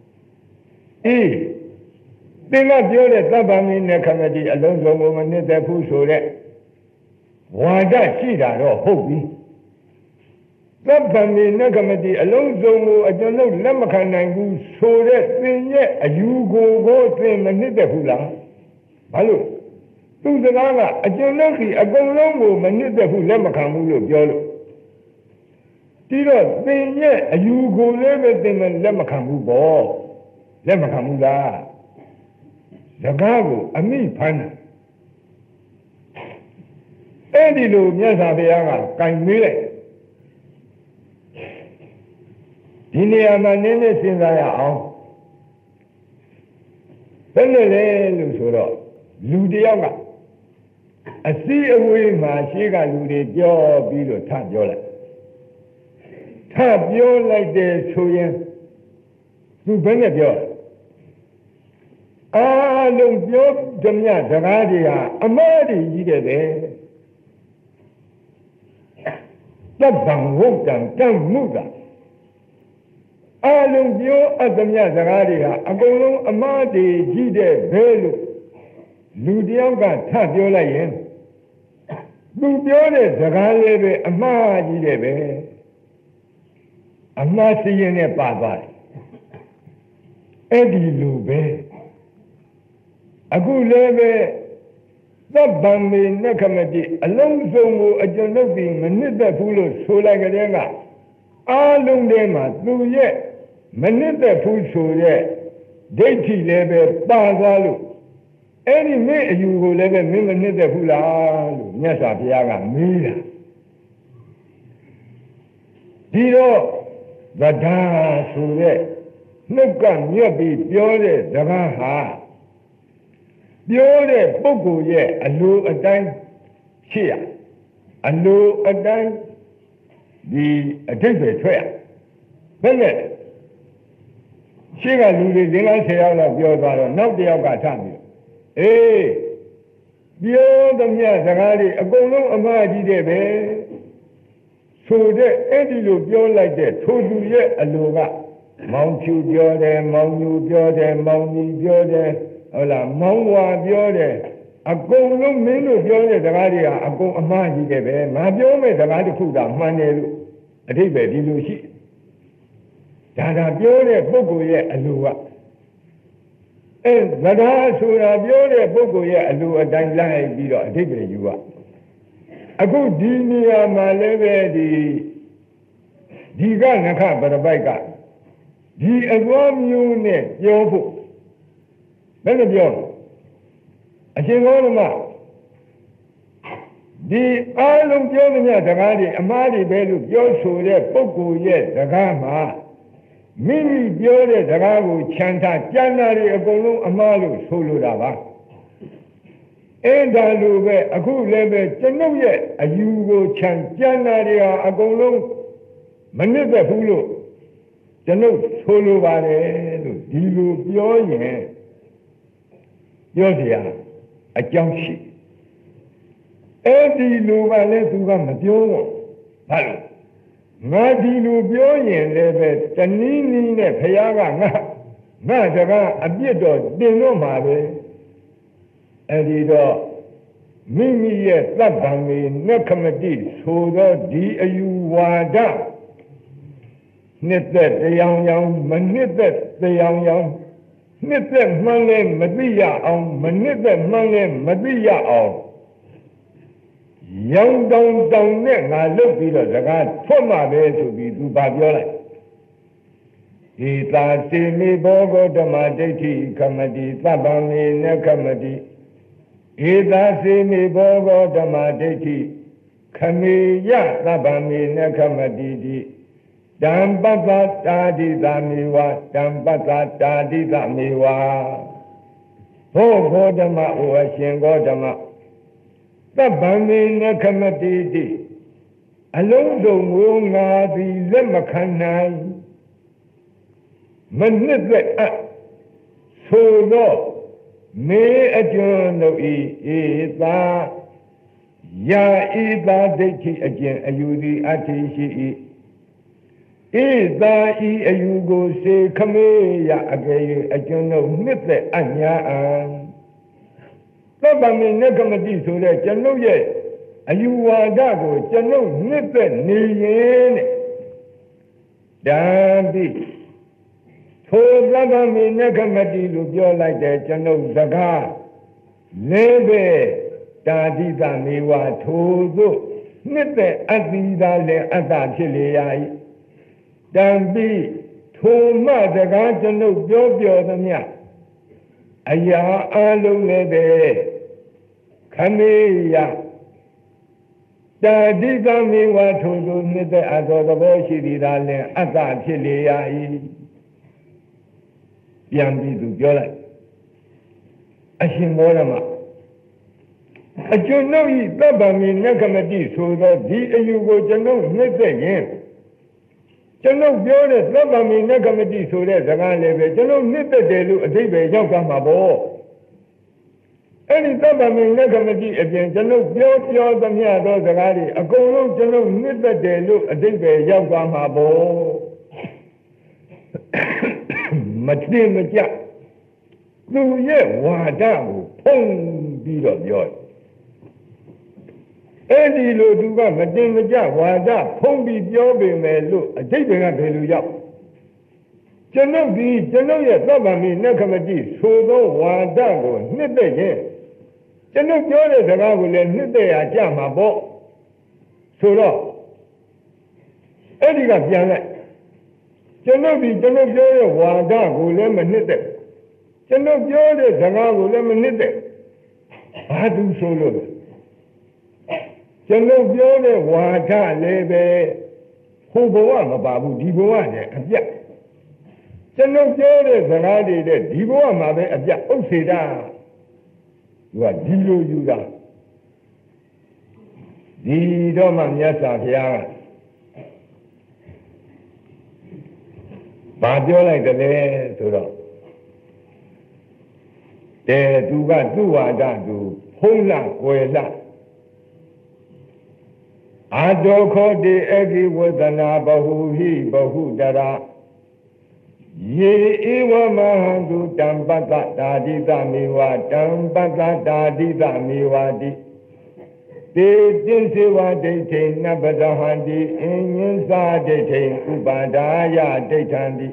Tinga piole tabami nekamadi alonso manita pusore Wada shida ro hobi Tabami nekamadi alonso ajono lamakanangu sore tinye ayugo go tin manita hula Malu Tu sanaga ajono ki agolongo manita hula makamulo piolo Tiro tinye ayugo lebe tin lamakamu bo Lamakamu la Zagago ami pana Edi lo myasa byaga kan mile Di neya ma nene sinsa ya aung Bene le lu soတော့လူတယောက်ကအစီအဝေးမှာရှေ့ကလူတွေပြောပြီးတော့ထပြောလိုက်ထပြောလိုက်တယ်ဆိုရင်သူဘယ်နဲ့ပြောအားလုံးပြောဓမြစကားတွေဟာအမှားတွေကြီးတယ်ပဲတဗ္ဗံဝုတ်တံတံမှုတာအားလုံးပြောအဓမြစကားတွေဟာအကုန်လုံးအမှားတွေကြီးတယ်ပဲလို့လူတယောက်ကထပြောလိုက်ရင်သူပြောတဲ့စကားလေးပဲအမှားကြီးတယ်ပဲအမှားစရင်နဲ့ပါသွားတယ်အဲ့ဒီလိုပဲအခုလည်းပဲသဗ္ဗံမေနခမတိအလုံးစုံကိုအကျွန်ုပ်ဒီမနစ်သက်ဘူးလို့ဆိုလိုက်ကြတဲ့ကအားလုံးထဲမှာသူရဲ့မနစ်သက်ဘူးဆိုတဲ့ဒိဋ္ဌိလည်းပဲပါသွားလို့အဲ့ဒီမင်းအယူကိုလည်းပဲမင်းမနစ်သက်ဘူးလားလို့မြတ်စွာဘုရားကမေးတာဒီတော့ဗဒာဆိုတဲ့နှုတ်ကမြတ်ပြီးပြောတဲ့စကားဟာပြောတဲ့ပုဂ္ဂိုလ်ရဲ့အလိုအတိုင်းဖြစ်ရအလိုအတိုင်းဒီအဓိပ္ပာယ်ထွက်ရဘယ်နဲ့ရှေ့ကလူတွေ၄-၅-10ယောက်လောက်ပြောသွားတော့နောက်တစ်ယောက်ကထပြီးပြောသမျှစကားတွေအကုန်လုံးအမှားကြီးတယ်ပဲဆိုတဲ့အဲ့ဒီလိုပြောလိုက်တဲ့ထိုသူရဲ့အလိုကမောင်ဖြူပြောတယ်မောင်ညူပြောတယ်မောင်ညီပြောတယ်ဟုတ်လားမောင်ဝါပြောတယ်အကုန်လုံးမင်းတို့ပြောတဲ့စကားတွေဟာအကုန်အမှားကြီးတယ်ပဲငါပြောမဲ့စကားတစ်ခုသာမှန်တယ်လို့အဓိပ္ပာယ်ဒီလိုရှိဒါပြောတဲ့ပုဂ္ဂိုလ်ရဲ့အလိုကဗဒာဆိုတာပြောတဲ့ပုဂ္ဂိုလ်ရဲ့အလိုအတိုင်းလိုက်ပြီးတော့အဓိပ္ပာယ်ယူရအခုဒီနေရာမှာလည်းပဲဒီကနခပရပိုက်ကဒီအသွားမျိုးနဲ့ပြောဖို့ဘယ်လိုပြောအရှင်ဘောဓမဒီအားလုံးပြောသမျှစကားတွေအမှားတွေပဲလို့ပြောဆိုတဲ့ပုဂ္ဂိုလ်ရဲ့စကားမှာမိမိပြောတဲ့စကားကိုခြံထားကြံတာတွေအကုန်လုံးအမှားလို့ဆိုလိုတာပါအဲ့ဒါလိုပဲအခုလည်းပဲကျွန်ုပ်ရဲ့အယူကိုခြံကြံတာတွေဟာအကုန်လုံးမနစ်သက်ဘူးလို့ကျွန်ုပ်ဆိုလိုပါတယ်လို့ဒီလိုပြောရင်ပြောเสียအကြောင်းရှိအဲ့ဒီလိုကလည်းသူကမပြောတော့ဘာလို့ငါဒီလိုပြောရင်လည်းပဲတနည်းနည်းနဲ့ဘုရားကငါတကားအပြစ်တော့တင်တော့မှာပဲအဲ့ဒီတော့မိမိရဲ့သဗ္ဗံမေနခမတိဆိုတော့ဒီအယူဝါဒနှစ်သက်တရားရောင်မနှစ်သက်တရားရောင်နှစ်သက်မှန်းလဲမသိရအောင်မနှစ်သက်မှန်းလဲမသိရအောင်ရောင်တောင်နဲ့ငါလုတ်ပြီးတော့စကားထွက်မှာပဲဆိုပြီးသူပါပြောလိုက်ဧတာစေမိဘောဂဓမ္မဒိဋ္ဌိခမတိသဗ္ဗံမေနခမတိဧတာစေမိဘောဂဓမ္မဒိဋ္ဌိခမေယသဗ္ဗံမေနခမတိတိတံပတ္တတာတိသမေဝတံပတ္တတာတိသမေဝဟောဂေါဓမ္မဩအရှင်ဂေါဓမ္မသဗ္ဗံမေနခမတိတိအလုံးစုံကိုငါသည်လက်မခံနိုင် Manipulate so low, may adjourn no either. Ya either deki again, a yudi ati either you go say, come here, again, a journal, nipple, anya. Papa me negamati so that you know yet. And you are dago, you know, nipple, nillion. Damn. So Papa me negamati look your like that, you know, Zaga. Leve, Dadida mewa tozo, nipple, Adida le Adachiliai. Dambi, Toma, the garden of Jobia. Aya alone, Camilla. Dadida me what to do, Nita Adorable Shidale, Adachiliai. Yambi to Jola. Ashimorama. I don't know you, Baba me, Nakamadi, so that you go to know, Nita again. General Biola, Baba me, Nakamadi, so that the man level, General Nita de Lu, a day, young Gamabo. Any Baba me, Nakamadi again, General Bio, the Mia, those are a go, General Nita de Lu, a day, young Gamabo. Matin, Matia. No, yeah, what down, Pong, beat of yours. Any Luduga, Matin, Matia, what up, Pong, beat your baby, look, a day, a Beluya. General B, General, yes, Baba me, Nakamadi, so no one down, Nita again. General Biola, the guy will let Nita a jam a ball. So long. Any got young. General B, General Biola, one down, will let me knit it. General Biola, the guy will let me knit it. I do so low. General Biola, one down, lebe, who go on about Dibuan, and yet. General Biola, the guy did Dibuan, and yet, oh, say that. You are Dilo, you are. Didoman, yes, I'm here. Badiola, the lay, so long. There do got do I do, Hola, Wella. I don't call the eggy with an abahu, he, bahu, dara. Ye ewa mahandu dambata dadida miwa dambata dadida miwadi. De dinsiwa de te nabadahandi inyensa de te ubadaya de tandi.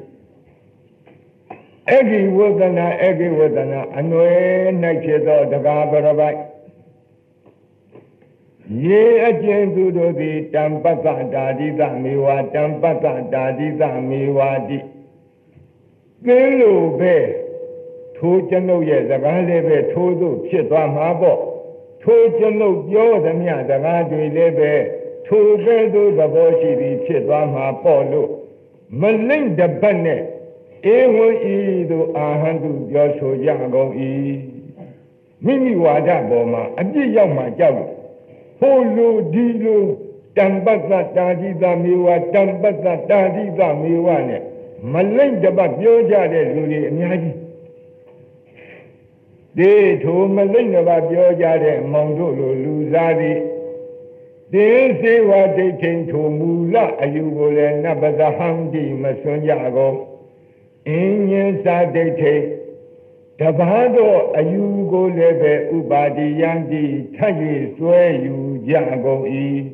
Egi wadana anwe nachedo dagabarabai. Ye ajendu do di dambata dadida miwa dambata dadida miwadi. Gelo be, Tujano ye, the Galebe, Tudu, Chitwa Mabo, Tujano Yo, the Mia, the Gadi Lebe, Tugedo, the Boshi, Chitwa Mapolo, Malin the Bane, Ewo Edo, Ahandu, Yosho Yango E. Mimi Wada Boma, a dear my job. Holo, Dilo, Dambasa, Dadida Miwa, Dambasa, Dadida Miwane. Malin the Babioja, Luli, Nagi. They told Malin about Bioja, Mondolo, Luzadi. They say what they came to Mula, Ayugo, and Nabazahandi, Masonjago. In Yensa they take Tabado, Ayugo, Leve, Ubadi, Yandi, Tayi, swear you, Jago E.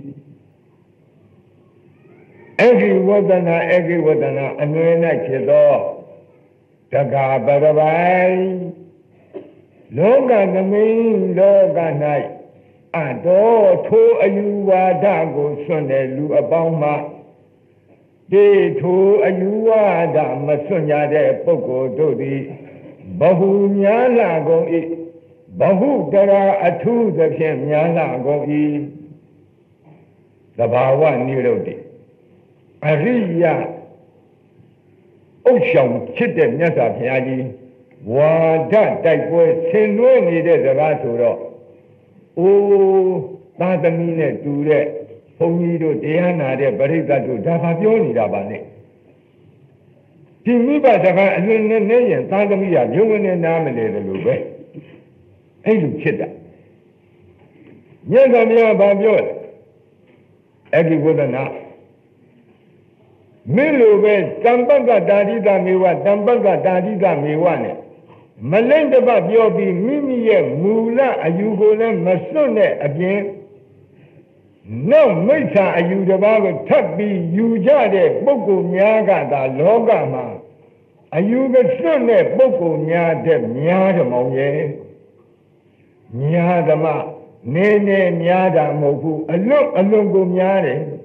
Every wadana, and when I kill off. Taga Barabai. Loga the main, Loga night. Ado to Ayuwa Dago Sunday Lu Abama. De to Ayuwa da Masunya de Poco Dodi. Bahu Nyala go e. Bahu Dara Atu the Kim Nyala go e. The Bawa Nirodi. Aria Ocean Chitem Yasa Piagi, Wada Daipo, Senwe needed the Raturo. Oh, Batamine do that. Ponido Diana de Barriga to Dababioni Dabane. ဒီမိဘစကားအလွန်နဲ့နဲ့ရင်သားသမီးကရုံးနဲ့နားမလဲတယ်လို့ပဲအဲ့လိုဖြစ်တာမြတ်စွာဘုရားဗာပြောတယ်အဂိဝဒနာမင်းလိုပဲတံပကတာတိကမေဝတံပကတာတိကမေဝနဲ့မလိမ့်တပတ်ပြောပြီးမိမိရဲ့မူလအယူကိုလည်းမစွန့်တဲ့အပြင်နောက်မိစ္ဆာအယူတစ်ပါးကိုထပ်ပြီးယူကြတဲ့ပုဂ္ဂိုလ်များကသာလောကမှာအယူကစွန့်တဲ့ပုဂ္ဂိုလ်များတဲ့များတယ်မောင်ရဲ့များဓမ္မနေနေများတာမဟုတ်ဘူးအလွန်ကိုများတယ်